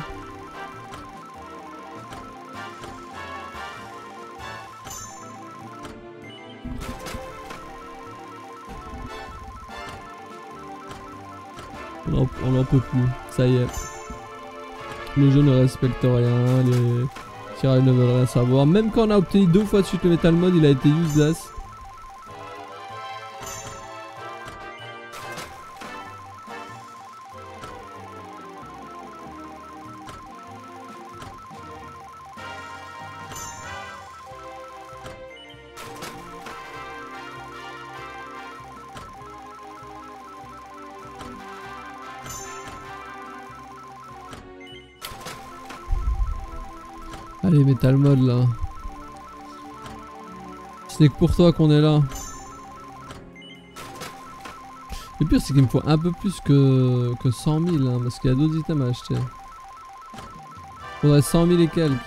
On n'en peut plus, ça y est. Le jeu ne respecte rien, les tirages ne veulent rien savoir. Même quand on a obtenu deux fois de suite le Metal Mode, il a été useless. Allez, Metal Mode là. Ce n'est que pour toi qu'on est là. Le pire c'est qu'il me faut un peu plus que, que cent mille hein, parce qu'il y a d'autres items à acheter. Faudrait cent mille et quelques.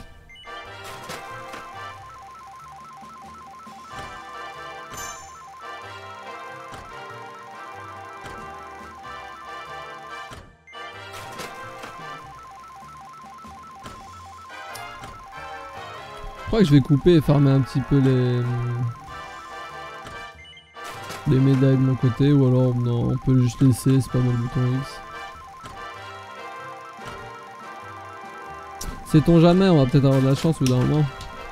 Je crois que je vais couper et farmer un petit peu les les médailles de mon côté ou alors non on peut juste laisser, c'est pas mal le bouton X. Sait-on jamais, on va peut-être avoir de la chance au bout d'un moment.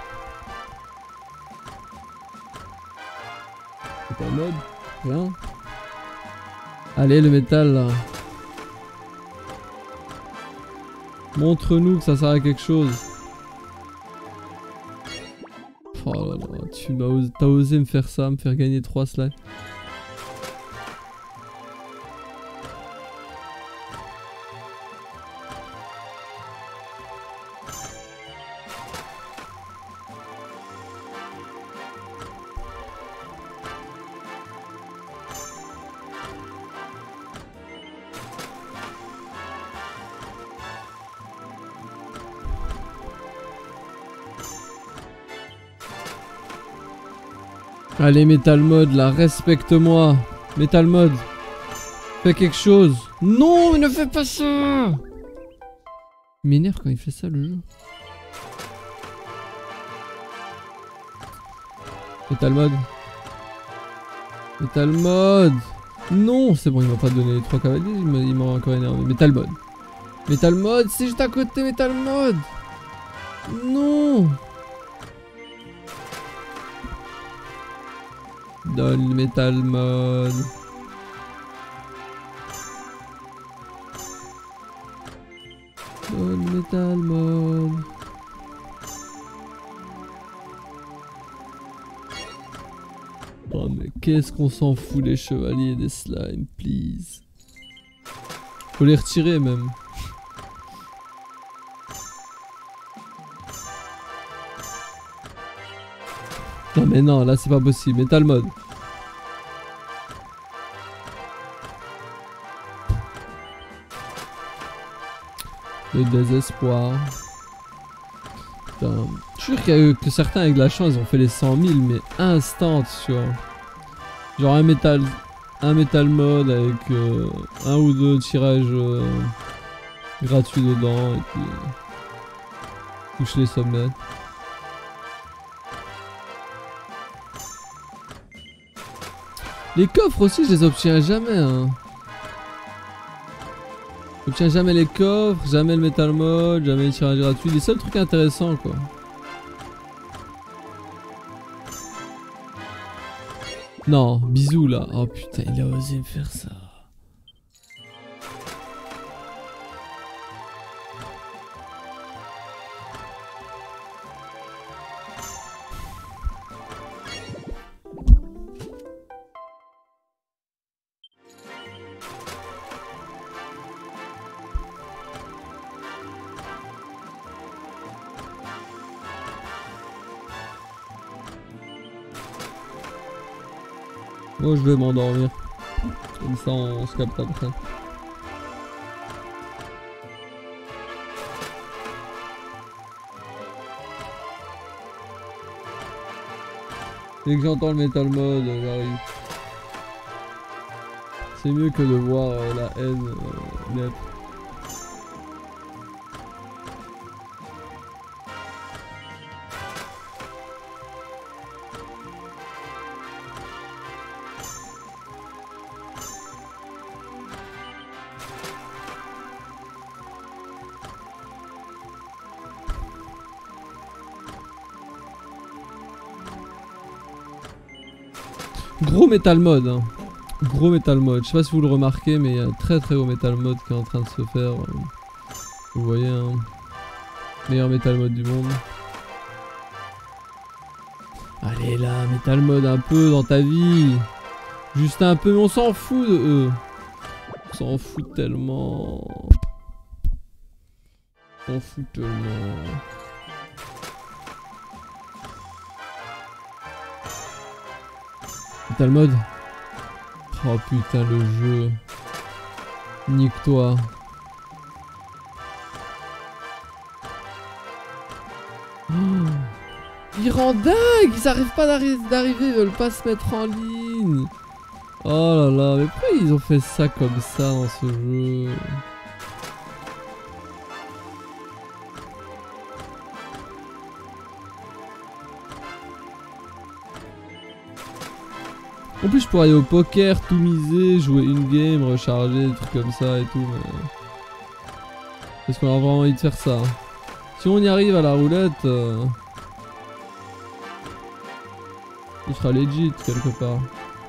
C'est en mode, rien. Allez le métal là. Montre-nous que ça sert à quelque chose. Oh là là, tu m'as osé, t'as osé me faire ça, me faire gagner trois slash. Allez, Metal Mode, là, respecte-moi. Metal Mode. Fais quelque chose. Non, mais ne fais pas ça. Il m'énerve quand il fait ça, le jeu. Metal Mode. Metal Mode. Non, c'est bon, il m'a pas donné les trois cavaliers, il m'a encore énervé. Metal Mode. Metal Mode, c'est juste à côté, Metal Mode. Non. Donne le Metal Mode. Donne le Metal Mode. Oh mais qu'est-ce qu'on s'en fout les chevaliers des slimes, please. Faut les retirer même. Non mais non, là c'est pas possible. Metal Mode. Le désespoir. Putain. Je suis sûr que, que certains avec de la chance ils ont fait les cent mille mais instant tu vois. Genre un métal, un Metal Mode avec euh, un ou deux tirages euh, gratuits dedans et puis euh, touche les sommets. Les coffres aussi je les obtiens jamais hein. J'obtiens jamais les coffres, jamais le Metal Mode, jamais les tirages gratuits, les seuls trucs intéressants quoi. Non, bisous là. Oh putain, il a osé me faire ça. Moi je vais m'endormir. Comme ça on se capte après. Dès que j'entends le Metal Mode, j'arrive. C'est mieux que de voir euh, la haine euh, naître. Gros Metal Mode hein. Gros Metal Mode, je sais pas si vous le remarquez mais il y a un très très gros Metal Mode qui est en train de se faire. Vous voyez hein. Meilleur Metal Mode du monde. Allez là, Metal Mode un peu dans ta vie. Juste un peu, mais on s'en fout de eux. On s'en fout tellement. On s'en fout tellement. Metal Mode. Oh putain le jeu. Nique-toi. Oh. Ils rendent dingue. Ils arrivent pas d'arriver, ils veulent pas se mettre en ligne. Oh là là, mais pourquoi ils ont fait ça comme ça dans ce jeu? En plus je pourrais aller au poker, tout miser, jouer une game, recharger, des trucs comme ça et tout mais... Parce qu'on a vraiment envie de faire ça. Si on y arrive à la roulette... Euh... Il sera legit quelque part.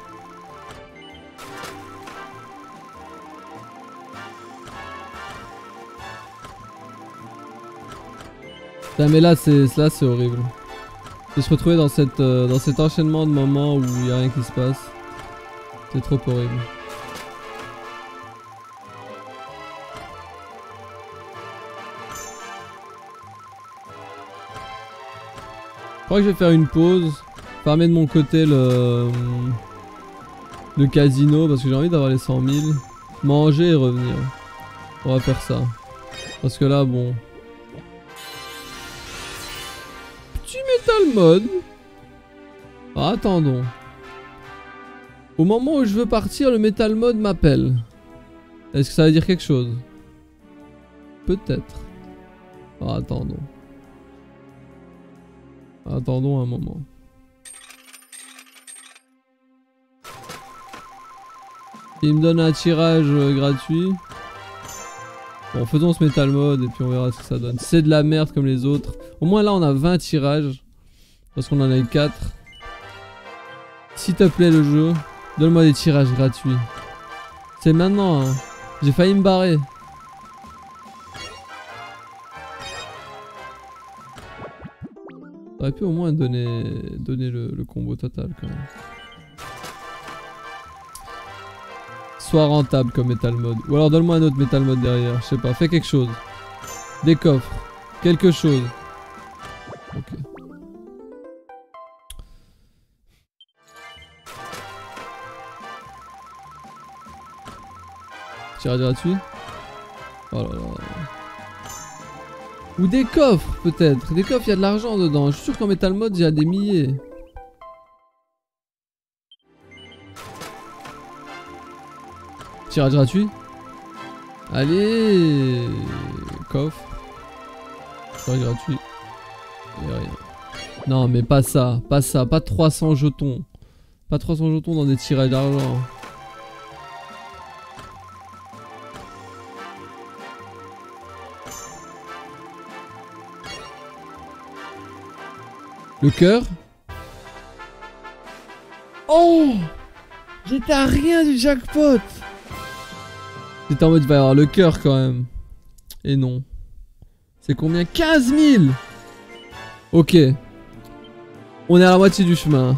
Putain mais là c'est là c'est horrible. De se retrouver dans cette euh, dans cet enchaînement de moments où il n'y a rien qui se passe. C'est trop horrible. Je crois que je vais faire une pause. Farmer de mon côté le, le casino parce que j'ai envie d'avoir les cent mille. Manger et revenir. On va faire ça. Parce que là bon... Metal Mode. Ah, attendons. Au moment où je veux partir, le Metal Mode m'appelle. Est-ce que ça veut dire quelque chose? Peut-être. Oh, attendons. Attendons un moment. Il me donne un tirage euh, gratuit. Bon, faisons ce Metal Mode et puis on verra ce que ça donne. C'est de la merde comme les autres. Au moins là on a vingt tirages. Parce qu'on en a eu quatre. S'il te plaît le jeu, donne-moi des tirages gratuits. C'est maintenant hein. J'ai failli me barrer. J'aurais pu au moins donner, donner le, le combo total quand même. Soit rentable comme Metal Mode. Ou alors donne-moi un autre Metal Mode derrière. Je sais pas, fais quelque chose. Des coffres. Quelque chose. Ok. Tirage gratuit. Oh là là. Ou des coffres peut-être. Des coffres, il y a de l'argent dedans. Je suis sûr qu'en Metal Mode, il y a des milliers. Tirage gratuit. Allez. Coffre. Tirage gratuit. Et rien. Non mais pas ça. Pas ça. Pas trois cents jetons. Pas trois cents jetons dans des tirages d'argent. Le cœur. Oh! J'étais à rien du jackpot! J'étais en mode il va y avoir le cœur quand même. Et non. C'est combien? quinze mille! Ok. On est à la moitié du chemin.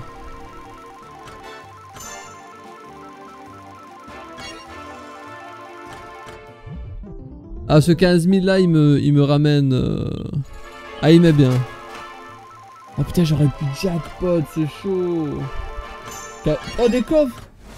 Ah ce quinze mille là il me, il me ramène... Euh... Ah il met bien. Oh putain j'aurais pu jackpot, c'est chaud. Oh des coffres.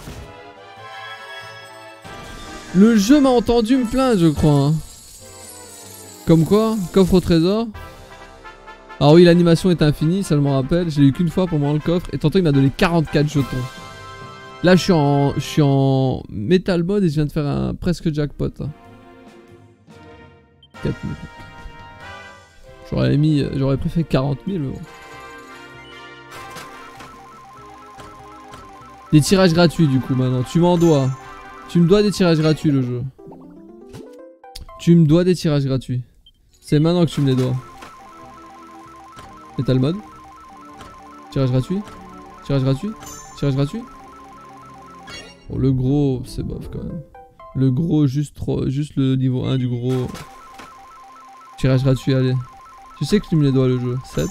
Le jeu m'a entendu me plaindre je crois hein. Comme quoi, coffre au trésor. Alors oui l'animation est infinie, ça je m'en rappelle. Je l'ai eu qu'une fois pour moi le coffre. Et tantôt il m'a donné quarante-quatre jetons. Là je suis en, je suis en Metal Mode et je viens de faire un presque jackpot hein. quatre mille. J'aurais mis, j'aurais préféré quarante mille. Bon. Des tirages gratuits du coup maintenant, tu m'en dois. Tu me dois des tirages gratuits le jeu. Tu me dois des tirages gratuits. C'est maintenant que tu me les dois. Metal Mode. Tirage gratuit. Tirage gratuit. Tirage gratuit. Bon le gros c'est bof quand même. Le gros juste, trop, juste le niveau un du gros. Tirage gratuit allez. Tu sais que tu me les dois le jeu. sept.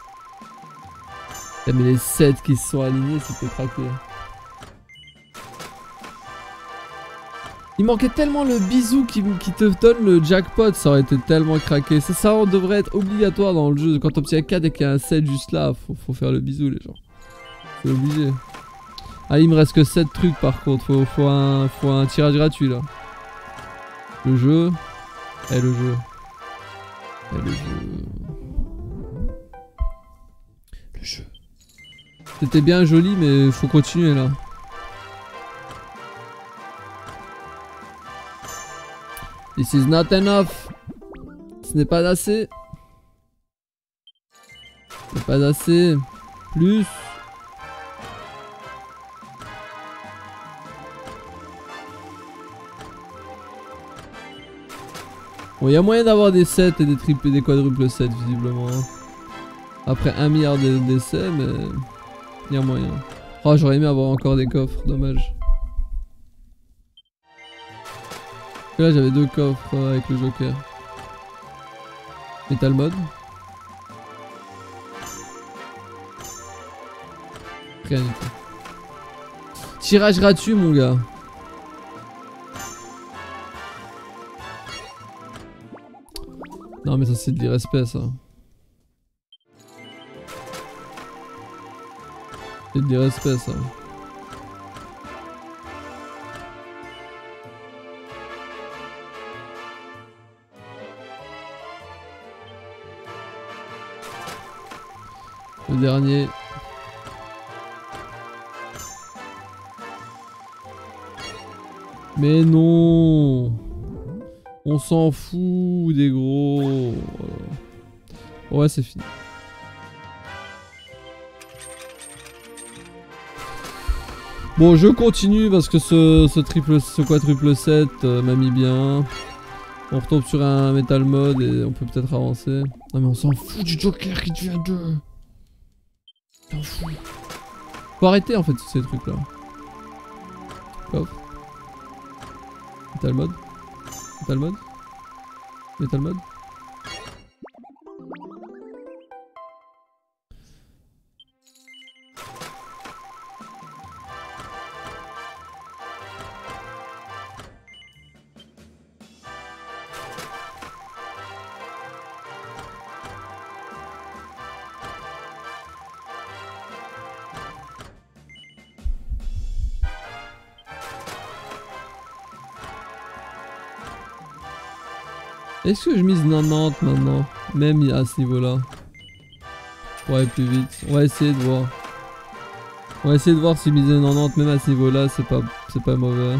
Mais les sept qui se sont alignés c'était craqué. Il manquait tellement le bisou qui, qui te donne le jackpot, ça aurait été tellement craqué. Ça, ça devrait être obligatoire dans le jeu. Quand t'obtiens quatre et qu'il y a un sept juste là, faut, faut faire le bisou les gens. C'est obligé. Ah il me reste que sept trucs par contre, faut, faut, un, faut un tirage gratuit là. Le jeu. Et le jeu. Et le jeu. Le jeu. C'était bien joli mais faut continuer là. This is not enough. Ce n'est pas assez. Ce n'est pas assez. Plus. Bon, il y a moyen d'avoir des sept et des triples et des quadruples sept visiblement. Après un milliard d'essais, mais il y a moyen. Oh, j'aurais aimé avoir encore des coffres, dommage. Là j'avais deux coffres euh, avec le Joker. Metal Mode. Rien du tout. Tirage gratuit mon gars. Non mais ça c'est de l'irrespect ça. C'est de l'irrespect ça. Le dernier. Mais non. On s'en fout des gros. Ouais, c'est fini. Bon, je continue parce que ce, ce triple, ce quadruple sept euh, m'a mis bien. On retombe sur un metal mode et on peut peut-être avancer. Non mais on s'en fout du Joker qui devient deux. On s'en fout. Faut arrêter en fait ces trucs là. Coffre. Metal mode. Metal mode. Metal mode. Est-ce que je mise quatre-vingt-dix maintenant? Même à ce niveau-là. Pour aller plus vite. On va essayer de voir. On va essayer de voir si miser quatre-vingt-dix même à ce niveau-là, c'est pas, c'est pas mauvais.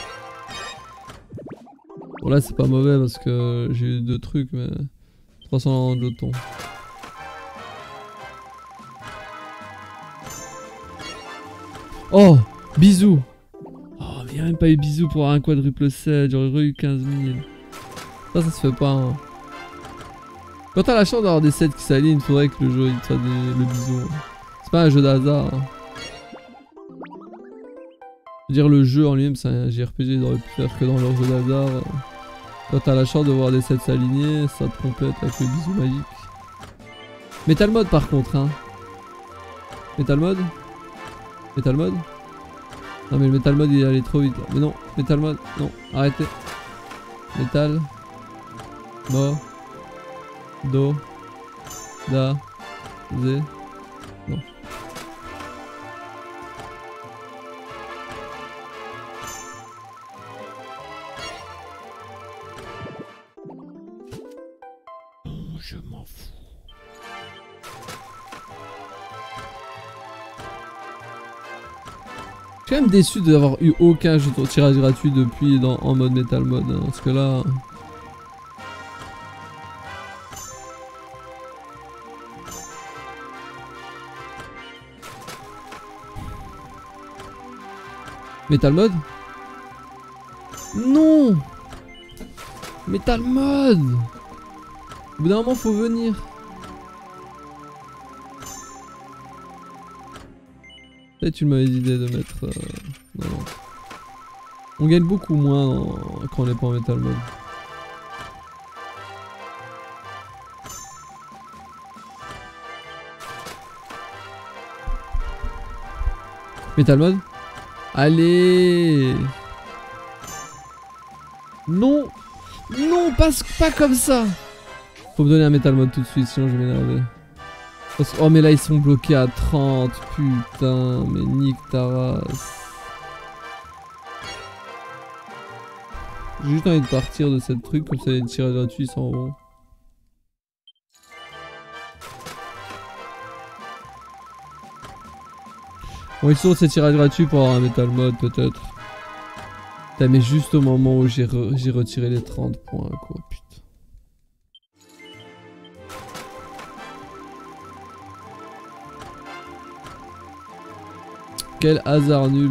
Bon là c'est pas mauvais parce que j'ai eu deux trucs, mais trois cent de jetons. Oh, bisous. Oh, mais y'a même pas eu bisous pour avoir un quadruple sept, j'aurais eu quinze mille. Ça, ça se fait pas. Hein. Quand t'as la chance d'avoir des sets qui s'alignent, il faudrait que le jeu il te fasse des, le bisou. C'est pas un jeu d'hasard. Hein. Je veux dire, le jeu en lui-même, c'est un J R P G, ils auraient pu faire que dans leur jeu d'hasard. Quand t'as la chance de voir des sets s'aligner, ça te complète avec le bisou magique. Metal mode par contre, hein. Metal mode Metal mode Non mais le metal mode il est allé trop vite là. Mais non, metal mode, non, arrêtez. Metal Mo Do Da Zé Non. Non, je m'en fous. Je suis quand même déçu d'avoir eu aucun jeu de tirage gratuit depuis dans, en mode metal mode hein, parce que là. Metal mode? Non! Metal mode! Au bout d'un moment faut venir. Peut-être une mauvaise idée de mettre... Euh... Non, non. On gagne beaucoup moins en... quand on n'est pas en metal mode. Metal mode? Allez! Non! Non, pas, pas comme ça! Faut me donner un metal mode tout de suite, sinon je vais m'énerver. Parce... Oh mais là ils sont bloqués à trente, putain, mais nique ta race. J'ai juste envie de partir de cette truc, comme ça les tirages gratuits s'en vont. Bon, ils sont ces tirages gratuits pour avoir un metal mode peut-être. Putain, mais juste au moment où j'ai re retiré les trente points quoi, putain. Quel hasard nul.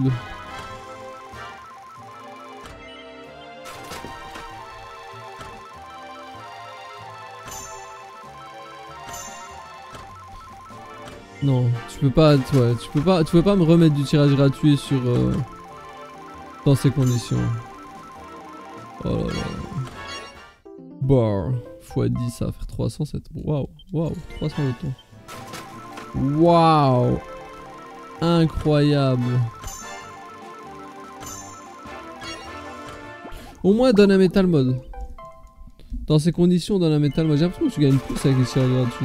Non, tu peux pas, ouais, tu peux pas, tu peux pas me remettre du tirage gratuit sur euh, dans ces conditions. Oh là là. Bar fois dix, ça va faire trois cent sept. Waouh, waouh, trois cents de ton. Waouh. Incroyable. Au moins donne un metal mode. Dans ces conditions donne un metal mode. J'ai l'impression que tu gagnes plus avec les tirages gratuits.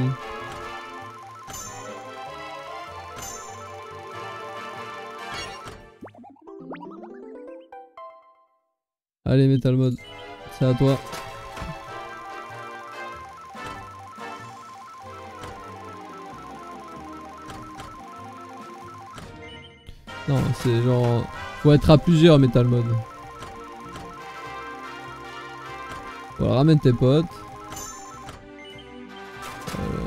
Allez metal mode. C'est à toi. Non, c'est genre... Faut être à plusieurs metal mode. Voilà, ramène tes potes. Euh...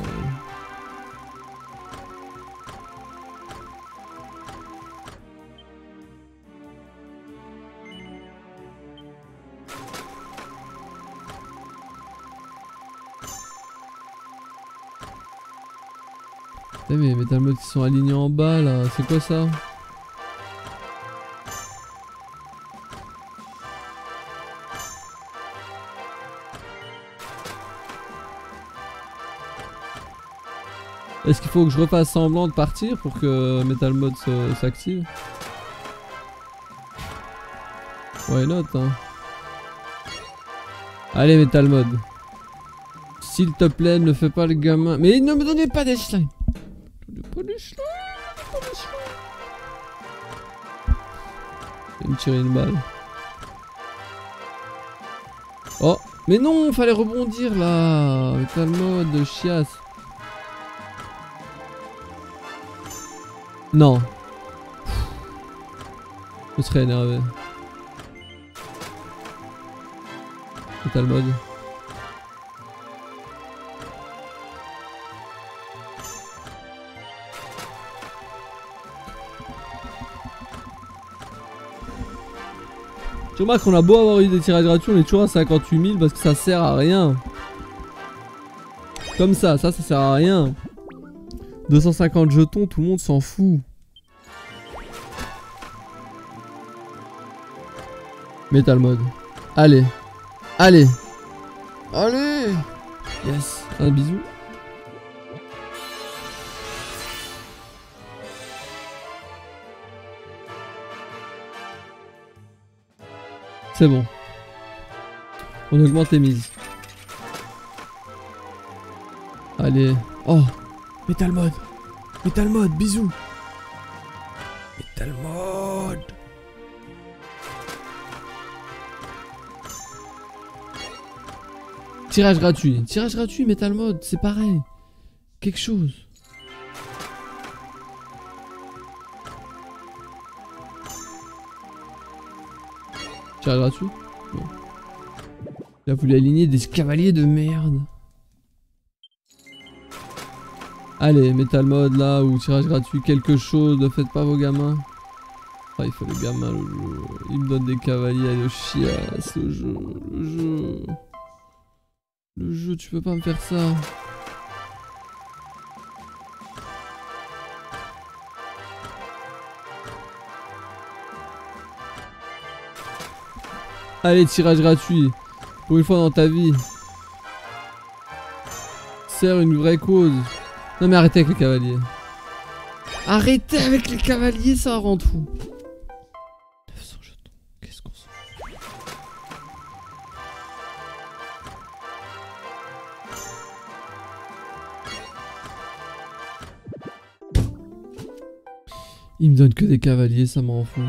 Putain, mais les Metal Mods qui sont alignés en bas là, c'est quoi ça? Est-ce qu'il faut que je refasse semblant de partir pour que Metal Mode s'active? Why not hein. Allez Metal Mode. S'il te plaît, ne fais pas le gamin. Mais ne me donnez pas des slimes. Ne pas des slimes. Pas des slimes. Je vais me tirer une balle. Oh, mais non, fallait rebondir là. Metal Mode, chiasse. Non. Je serais énervé. Metal Mode. Je remarque qu'on a beau avoir eu des tirages gratuits, on est toujours à cinquante-huit mille parce que ça sert à rien. Comme ça, ça, ça sert à rien. deux cent cinquante jetons, tout le monde s'en fout. Metal Mode. Allez. Allez. Allez. Yes. Un bisou. C'est bon. On augmente les mises. Allez. Oh. Metal Mode. Metal Mode, bisous. Metal Mode. Tirage gratuit. Tirage gratuit, Metal Mode, c'est pareil. Quelque chose. Tirage gratuit. Bon. Il a voulu aligner des cavaliers de merde. Allez, Metal Mode là, ou tirage gratuit, quelque chose, ne faites pas vos gamins. Ah, il faut le gamin, le jeu. Il me donne des cavaliers, allez, au chiasse, le jeu, le jeu. Le jeu, tu peux pas me faire ça. Allez, tirage gratuit. Pour une fois dans ta vie. Sert une vraie cause. Non mais arrêtez avec les cavaliers. Arrêtez avec les cavaliers, ça rend fou. neuf cents jetons. Qu'est-ce qu'on s'en fout? Il me donne que des cavaliers, ça m'en fout.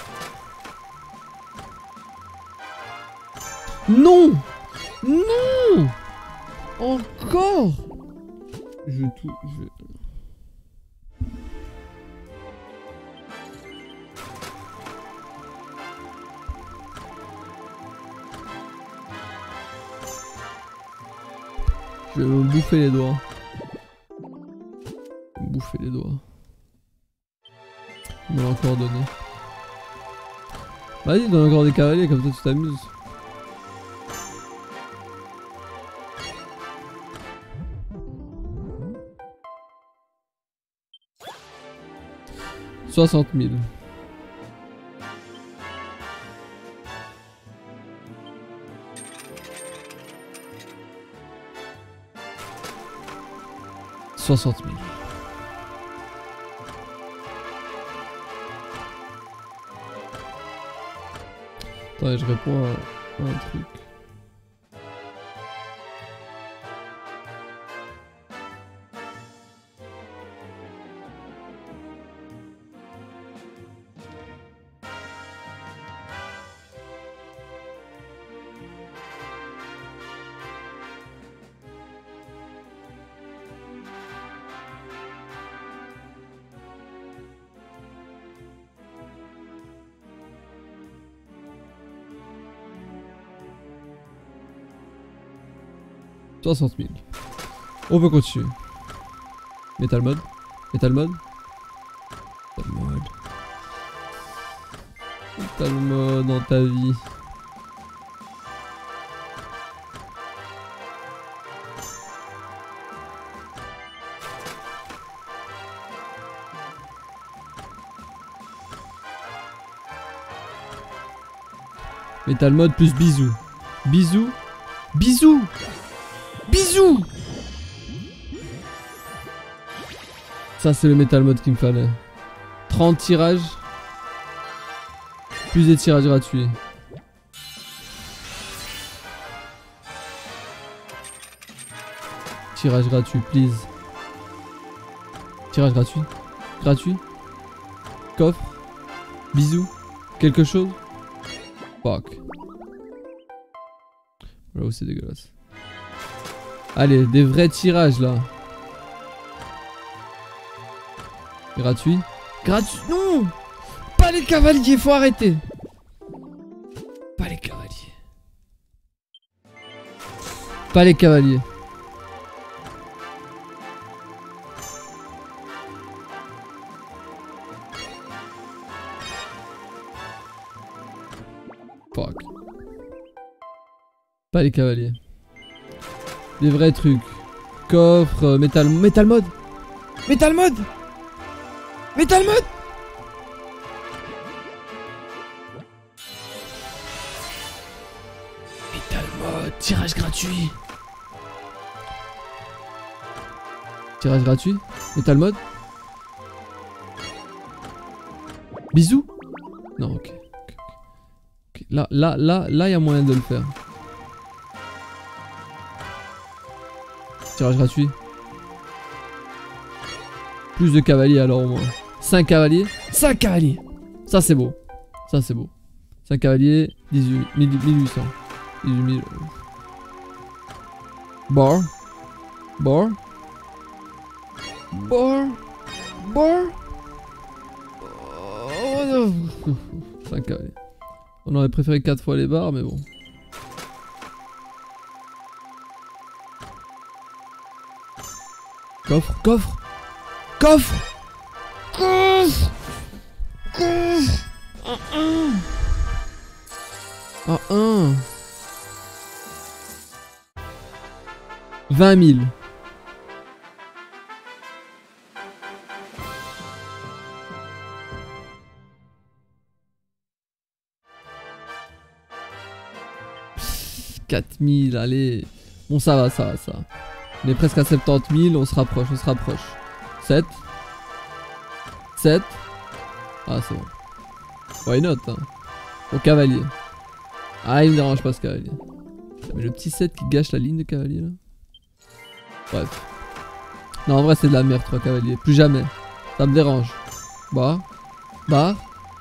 Non! Non! Encore! Je vais tout... Je vais... Je vais me bouffer les doigts. Me bouffer les doigts. Il m'a encore donné. Vas-y, donne encore des cavaliers, comme ça tu t'amuses. soixante mille. soixante mille. Attends, je réponds à, à un truc. soixante mille. On peut continuer. Metal mode. Metal mode. Metal mode. Metal mode dans ta vie. Metal mode plus bisous. Bisous. Bisous. Bisous. Ça c'est le metal mode qu'il me fallait. trente tirages. Plus des tirages gratuits. Tirage gratuit, please. Tirage gratuit. Gratuit. Coffre. Bisous. Quelque chose. Fuck. Là où c'est dégueulasse. Allez, des vrais tirages là. Gratuit. Gratuit. Non. Pas les cavaliers, faut arrêter. Pas les cavaliers. Pas les cavaliers. Fuck. Pas les cavaliers. Des vrais trucs. Coffre, euh, métal, métal mode. Métal mode. Métal mode. Métal mode. Tirage gratuit. Tirage gratuit. Métal mode. Bisous. Non, ok. Okay. Là, là, là, là, il y a moyen de le faire. Tirage gratuit. Plus de cavaliers alors au moins. cinq cavaliers. cinq cavaliers. Ça c'est beau. Ça c'est beau. cinq cavaliers. dix-huit mille huit cents. dix-huit mille. Bar. Bar. Bar. Bar. Oh non. cinq cavaliers. On aurait préféré quatre fois les barres mais bon. Coffre, coffre, coffre, coffre, coffre, un, un, un, un, vingt mille. quatre mille, allez. Bon, ça va, ça va, ça va. On est presque à soixante-dix mille, on se rapproche, on se rapproche. sept. sept. Ah, c'est bon. Why not, hein. Au cavalier. Ah, il me dérange pas ce cavalier. Mais le petit sept qui gâche la ligne de cavalier, là. Bref. Non, en vrai, c'est de la merde, trois cavaliers. Plus jamais. Ça me dérange. Bah. Bah.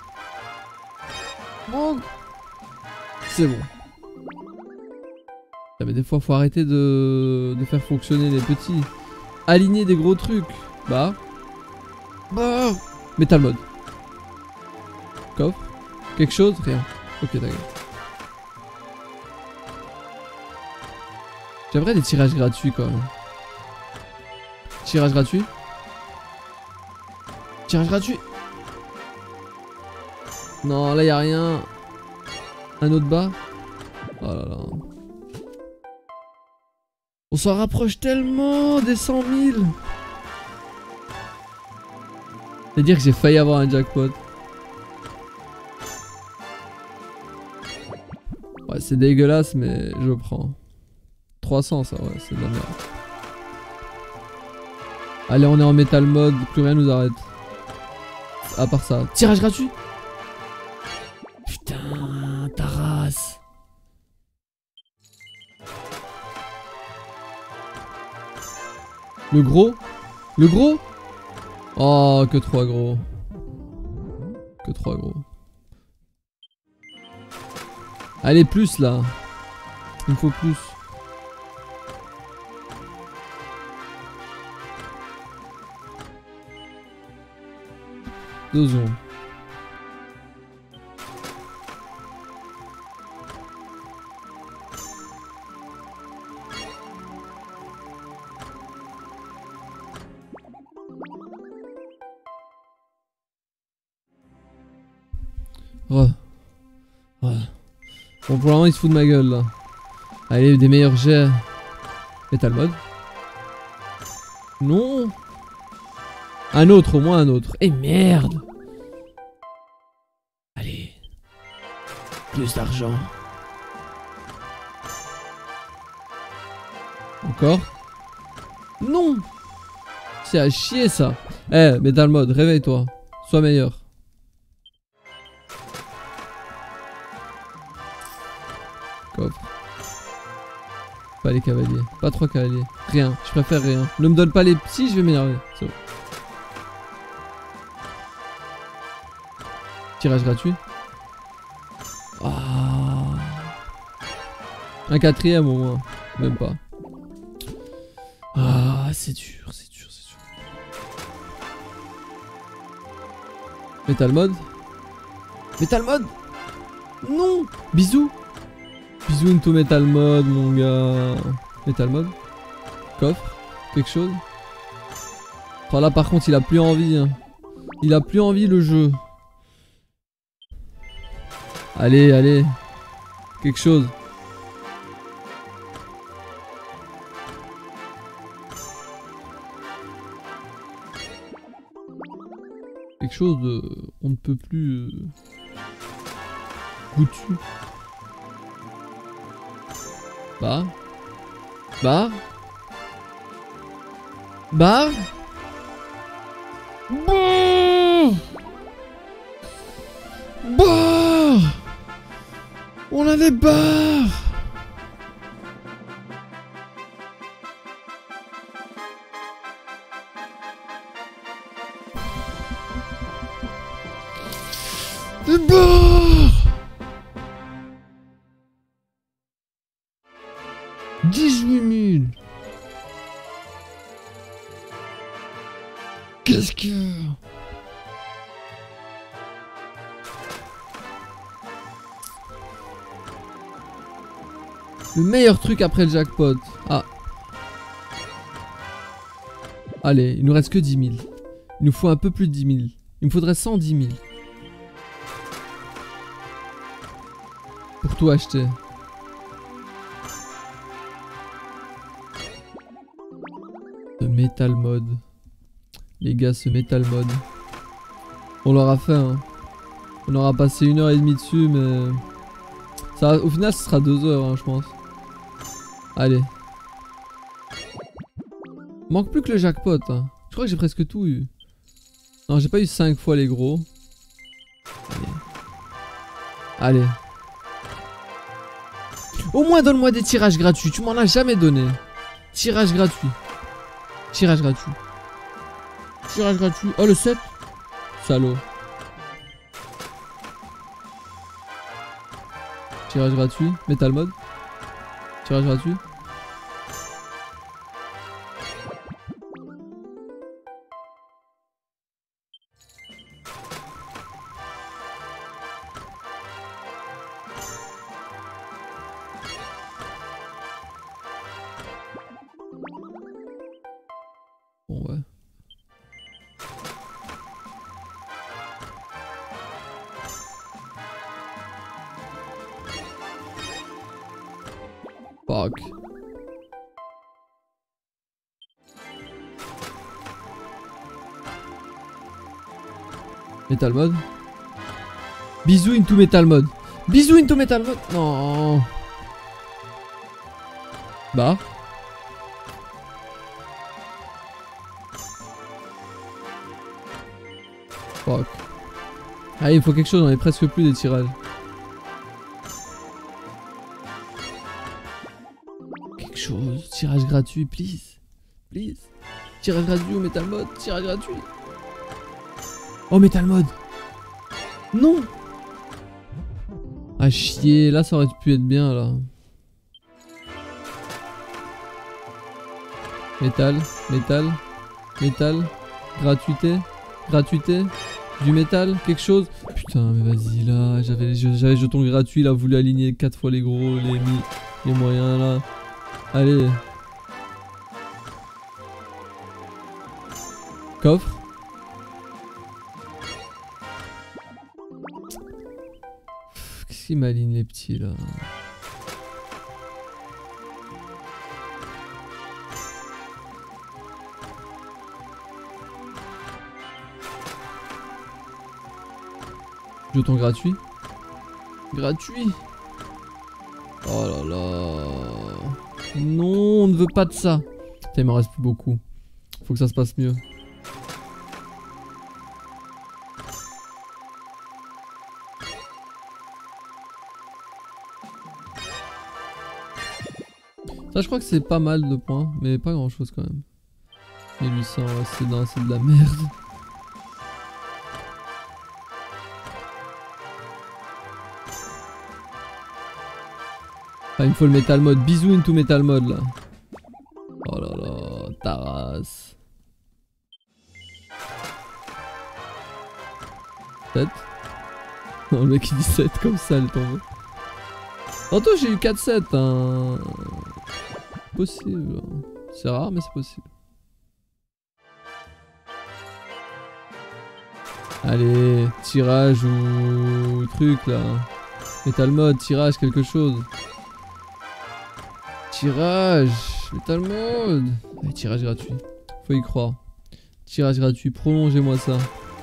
Bon. C'est bon. Mais des fois faut arrêter de, de faire fonctionner les petits. Aligner des gros trucs. Bah. Bah. Metal mode. Coffre. Quelque chose. Rien. Ok d'accord. J'aimerais des tirages gratuits quand même. Tirage gratuit. Tirage gratuit. Non là y a rien. Un autre bas. Oh là là. On s'en rapproche tellement des cent mille. C'est-à-dire que j'ai failli avoir un jackpot. Ouais, c'est dégueulasse, mais je prends. trois cents, ça, ouais, c'est de la merde. Allez, on est en metal mode, plus rien nous arrête. À part ça. Tirage gratuit. Putain, ta race. Le gros? Le gros? Oh, que trois gros. Que trois gros. Allez, plus là. Il me faut plus. Deux secondes. Bon, pour le moment, il se fout de ma gueule là. Allez, des meilleurs jets. Metal mode. Non. Un autre, au moins un autre. Eh merde. Allez. Plus d'argent. Encore. Non. C'est à chier ça. Eh, Metal mode, réveille-toi. Sois meilleur. Coffre. Pas les cavaliers. Pas trois cavaliers. Rien. Je préfère rien. Ne me donne pas les petits, je vais m'énerver. C'est bon. Tirage gratuit. Ah. Un quatrième au moins. Même pas. Ah, c'est dur, c'est dur, c'est dur. Metal mode. Metal mode. Non. Bisous. Bisous into metal mode, mon gars. Metal mode. Coffre. Quelque chose. Oh là, par contre, il a plus envie. Hein. Il a plus envie, le jeu. Allez, allez. Quelque chose. Quelque chose de... On ne peut plus... Euh... Goûtu. Bah. Bah. Bah. Bah. Bah. On a les barres. Les barres. dix-huit mille. Qu'est-ce que... Le meilleur truc après le jackpot. Ah. Allez, il nous reste que dix mille. Il nous faut un peu plus de dix mille. Il me faudrait cent dix mille. Pour tout acheter. Ce metal mode. Les gars, ce metal mode. On l'aura fait, hein. On aura passé une heure et demie dessus, mais... Ça, au final, ce sera deux heures, hein, je pense. Allez. Manque plus que le jackpot. Hein. Je crois que j'ai presque tout eu. Non, j'ai pas eu cinq fois les gros. Allez. Allez. Au moins, donne-moi des tirages gratuits. Tu m'en as jamais donné. Tirage gratuit. Tirage gratuit. Tirage gratuit. Oh, le sept. Salaud. Tirage gratuit. Metal mode. Tirage gratuit. Bon ouais. Fuck. Metal mode. Bisous into metal mode. Bisous into metal mode. Non. Bah. Fuck. Ah, il me faut quelque chose, on est presque plus des tirages. Quelque chose. Tirage gratuit, please. Please. Tirage gratuit au metal mode. Tirage gratuit. Oh, metal mode. Non. Ah, chier. Là, ça aurait pu être bien, là. Métal. Métal. Métal. Gratuité. Gratuité. Du métal. Quelque chose. Putain, mais vas-y, là. J'avais j'avais jeton gratuit, là. Voulu aligner quatre fois les gros, les, les moyens, là. Allez. Coffre. Qu'est-ce qu'ils m'alignent les petits là? Jeton gratuit? Gratuit? Oh là là. Non, on ne veut pas de ça. Putain, il m'en reste plus beaucoup. Faut que ça se passe mieux. Ça, je crois que c'est pas mal de points, mais pas grand chose quand même. mille huit cents, ouais, c'est non, c'est de la merde. Ah, il me faut le metal mode. Bisous into metal mode là. Oh là là, ta race. sept. Non, le mec il dit sept comme ça, elle est tombée. Tantôt j'ai eu quatre sept, hein. Possible. C'est rare, mais c'est possible. Allez, tirage ou truc là. Metal mode, tirage, quelque chose. Tirage, metal mode. Allez, tirage gratuit. Faut y croire. Tirage gratuit, prolongez-moi ça.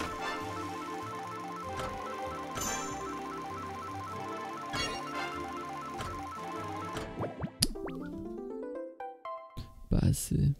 Pas assez.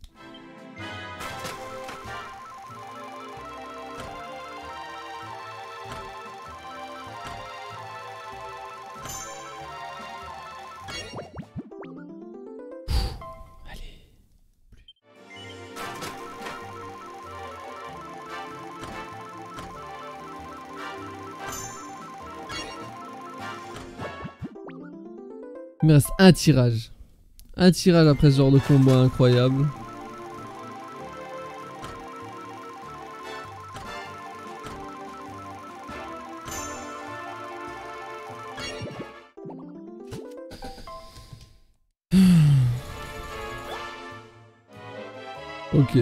Il me reste un tirage. Un tirage après ce genre de combat incroyable. Ok.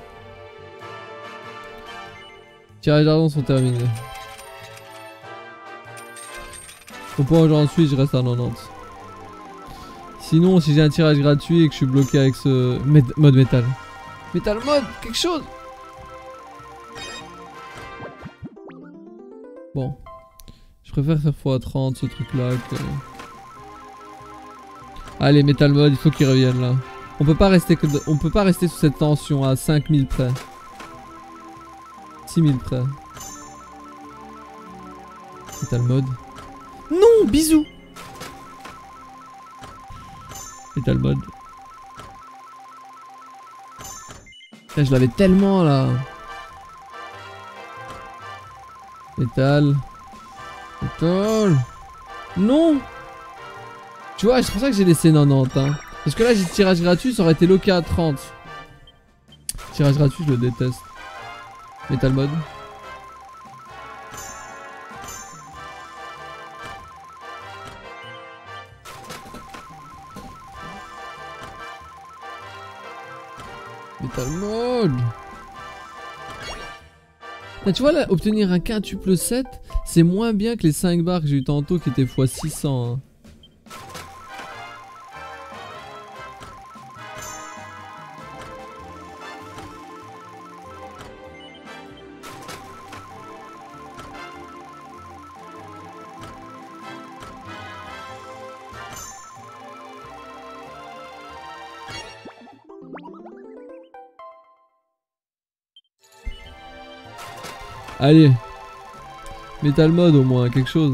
Tirages d'argent sont terminés. Au point où j'en suis, je reste à quatre-vingt-dix. Sinon, si j'ai un tirage gratuit et que je suis bloqué avec ce mode métal. Métal mode, quelque chose. Bon. Je préfère faire fois trente ce truc là que... Allez, métal mode, il faut qu'il revienne là. On peut pas rester que de... On peut pas rester sous cette tension à cinq mille près. six mille près. Métal mode. Non, bisous. Metal mode. Là, je l'avais tellement là. Métal. Métal. Non. Tu vois, c'est pour ça que j'ai laissé quatre-vingt-dix. Hein. Parce que là, j'ai tirage gratuit, ça aurait été loqué à trente. Tirage gratuit, je le déteste. Metal mode. Metal mode. Ah, tu vois là, obtenir un quintuple sept, c'est moins bien que les cinq barres que j'ai eu tantôt qui étaient fois six cents. Hein. Allez. Metal mode au moins, quelque chose.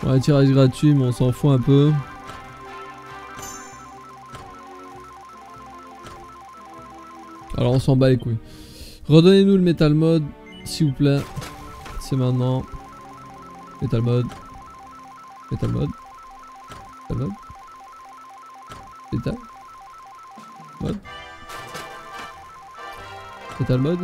Ouais, tirage gratuit, mais on s'en fout un peu. Alors on s'en bat les couilles. Redonnez-nous le Metal Mode, s'il vous plaît. C'est maintenant. Metal Mode. Metal Mode. Metal Mode. Metal Mode. Metal Mode.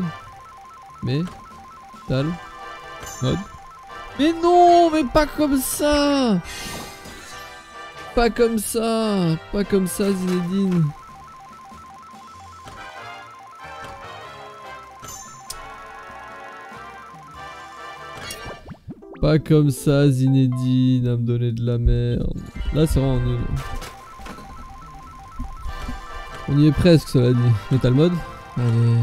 Metal Mode. Mais non, mais pas comme ça. Pas comme ça. Pas comme ça, Zinedine. Pas comme ça, Zinedine, à me donner de la merde. Là, c'est vraiment nul. On y est presque, cela dit. Metal Mode. Allez.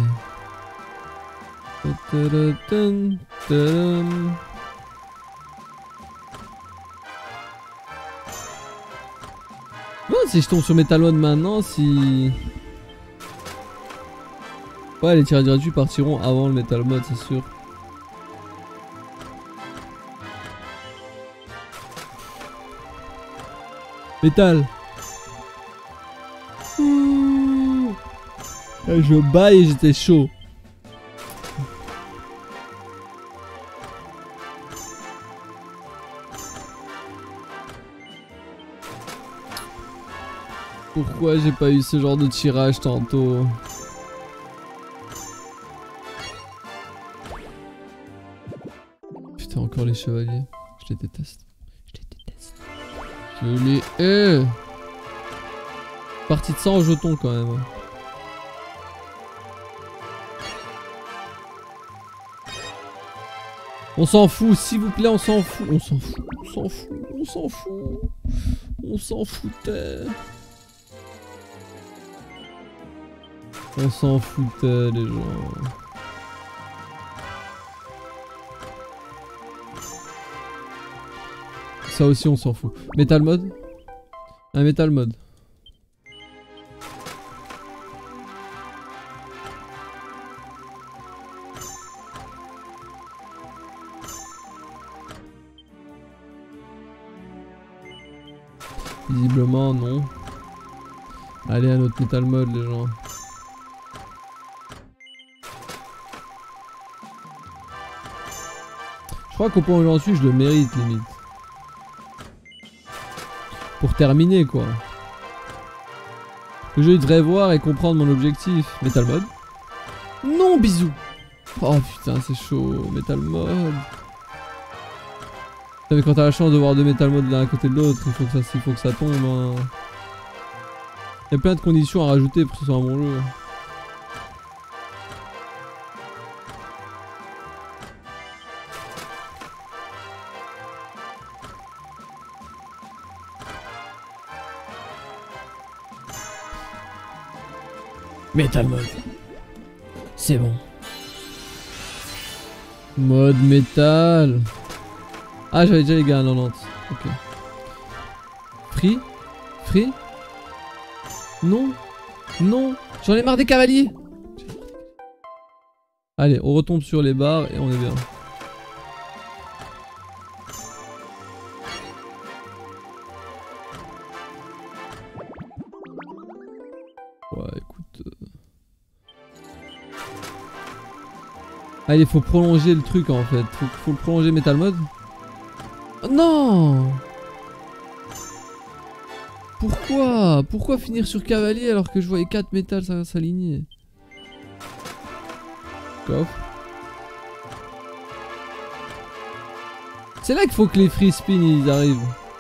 Bon, si je tombe sur Metal Mode maintenant, si... Ouais, les tirages gratuits partiront avant le Metal Mode, c'est sûr. Métal. Ouh. Je baille et j'étais chaud. Pourquoi j'ai pas eu ce genre de tirage tantôt? Putain, encore les chevaliers. Je les déteste. Je les déteste. Je les hais. Partie de cent jetons quand même. On s'en fout, s'il vous plaît, on s'en fout. On s'en fout, on s'en fout, on s'en fout. On s'en foutait. On s'en foutait les gens. Ça aussi on s'en fout. Metal Mode. Un Metal Mode. Visiblement non. Allez, un autre Metal Mode les gens. Je crois qu'au point où j'en suis, je le mérite limite. Pour terminer quoi. Le jeu il devrait voir et comprendre mon objectif. Metal Mode. Non, bisous. Oh putain, c'est chaud. Metal Mode. Mais quand t'as la chance de voir deux Metal Mode l'un à côté de l'autre, il faut que ça, il faut que ça tombe. Hein. Il y a plein de conditions à rajouter pour que ce soit un bon jeu. Metal Mode. C'est bon. Mode métal. Ah, j'avais déjà les gars à quatre-vingt-dix. Ok. Free. Free. Non. Non. J'en ai marre des cavaliers. Allez, on retombe sur les barres et on est bien. Ouais, écoute... Euh... Allez, faut prolonger le truc en fait. Faut, faut le prolonger Metal Mode. Oh, non. Pourquoi? Pourquoi finir sur cavalier alors que je voyais quatre métals s'aligner? Coffre. C'est là qu'il faut que les free spin ils arrivent.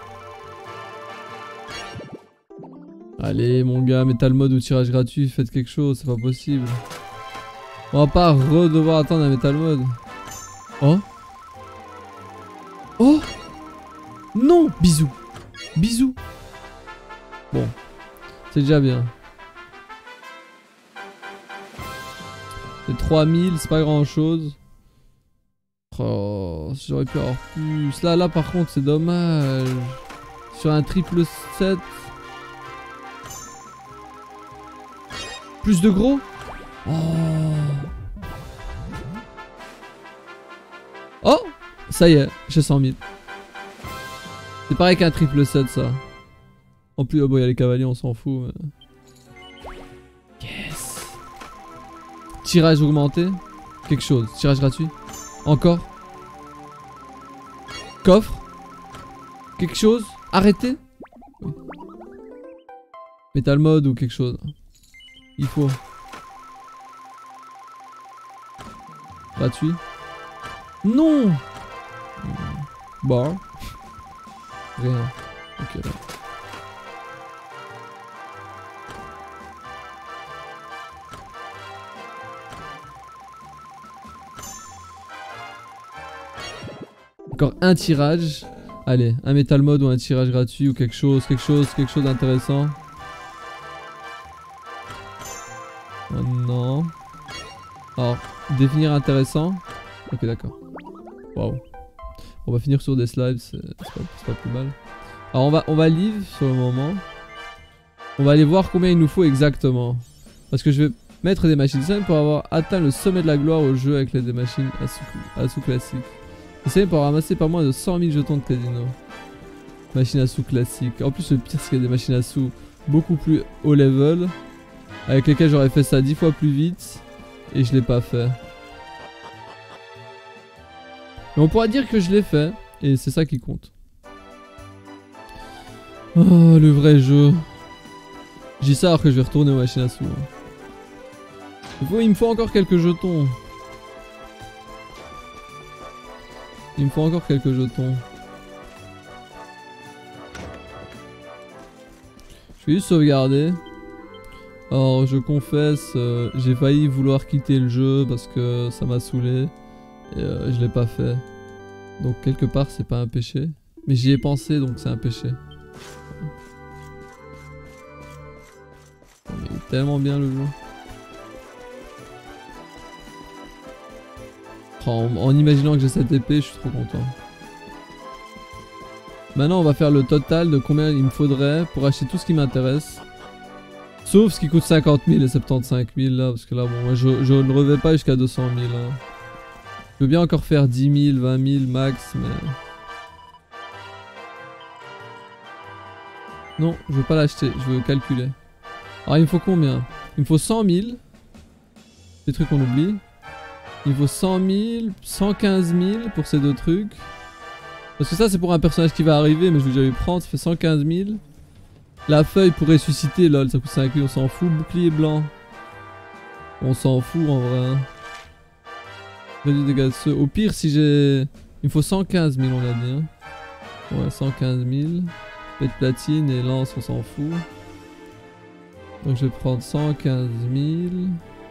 Allez mon gars, Metal Mode ou tirage gratuit, faites quelque chose, c'est pas possible. On va pas redevoir attendre un Metal Mode. Oh. Oh. Non. Bisous. Bisous. Bon. C'est déjà bien. C'est trois mille, c'est pas grand chose. Oh, j'aurais pu avoir plus. Là, là par contre c'est dommage. Sur un triple sept. Plus de gros. Oh. Oh. Ça y est, j'ai cent mille. C'est pareil qu'un triple sept ça. En plus, oh bon, il y a les cavaliers, on s'en fout. Mais... Yes. Tirage augmenté. Quelque chose. Tirage gratuit. Encore. Coffre. Quelque chose. Arrêtez. Oui. Metal mode ou quelque chose. Il faut. Gratuit. Non. Bon. Rien. Ok. Là. Encore un tirage. Allez, un metal mode ou un tirage gratuit ou quelque chose, quelque chose, quelque chose d'intéressant. Oh non. Alors, définir intéressant. Ok, d'accord. Waouh. On va finir sur des slides, c'est pas, pas plus mal. Alors on va, on va live sur le moment. On va aller voir combien il nous faut exactement. Parce que je vais mettre des machines simples pour avoir atteint le sommet de la gloire au jeu avec les des machines à sous classique. Essayez pour ramasser pas moins de cent mille jetons de casino. Machine à sous classique. En plus le pire c'est qu'il y a des machines à sous beaucoup plus haut level. Avec lesquelles j'aurais fait ça dix fois plus vite. Et je l'ai pas fait. Mais on pourra dire que je l'ai fait. Et c'est ça qui compte. Oh le vrai jeu. Je dis ça alors que je vais retourner aux machines à sous. Il, faut, il me faut encore quelques jetons. Il me faut encore quelques jetons. Je vais juste sauvegarder. Alors je confesse, euh, j'ai failli vouloir quitter le jeu parce que ça m'a saoulé. Et euh, je l'ai pas fait. Donc quelque part c'est pas un péché. Mais j'y ai pensé donc c'est un péché. Mais il est tellement bien le jeu. En, en imaginant que j'ai cette épée, je suis trop content. Maintenant on va faire le total de combien il me faudrait pour acheter tout ce qui m'intéresse. Sauf ce qui coûte cinquante mille et soixante-quinze mille là, parce que là bon, moi je, je ne revais pas jusqu'à deux cent mille. Hein. Je veux bien encore faire dix mille, vingt mille max, mais... Non, je veux pas l'acheter, je veux calculer. Alors il me faut combien? Il me faut cent mille. Des trucs qu'on oublie. Il me faut cent mille, cent quinze mille pour ces deux trucs. Parce que ça c'est pour un personnage qui va arriver, mais je vais déjà lui prendre, ça fait cent quinze mille. La feuille pour ressusciter, lol, ça coûte cinq mille, on s'en fout. Bouclier blanc. On s'en fout en vrai. Hein. Réduit dégâts de ceux. Au pire, si j'ai... Il me faut cent quinze mille, on a dit. Hein. Ouais, cent quinze mille. Pète platine et lance, on s'en fout. Donc je vais prendre cent quinze mille.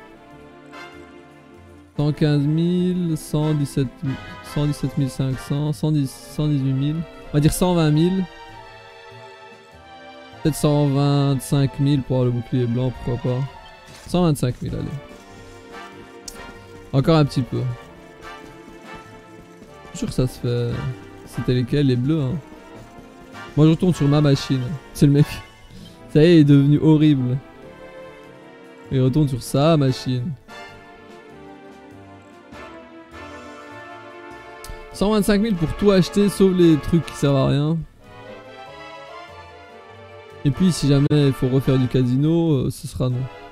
cent quinze mille, cent dix-sept mille cinq cents, cent dix, cent dix-huit mille. On va dire cent vingt mille. Peut-être cent vingt-cinq mille pour avoir le bouclier blanc, pourquoi pas. cent vingt-cinq mille, allez. Encore un petit peu. Je suis sûr que ça se fait... C'était lesquels? Les bleus, hein. Moi je retourne sur ma machine. C'est le mec. Ça y est, il est devenu horrible. Il retourne sur sa machine. cent vingt-cinq mille pour tout acheter sauf les trucs qui servent à rien. Et puis si jamais il faut refaire du casino, euh, ce sera non.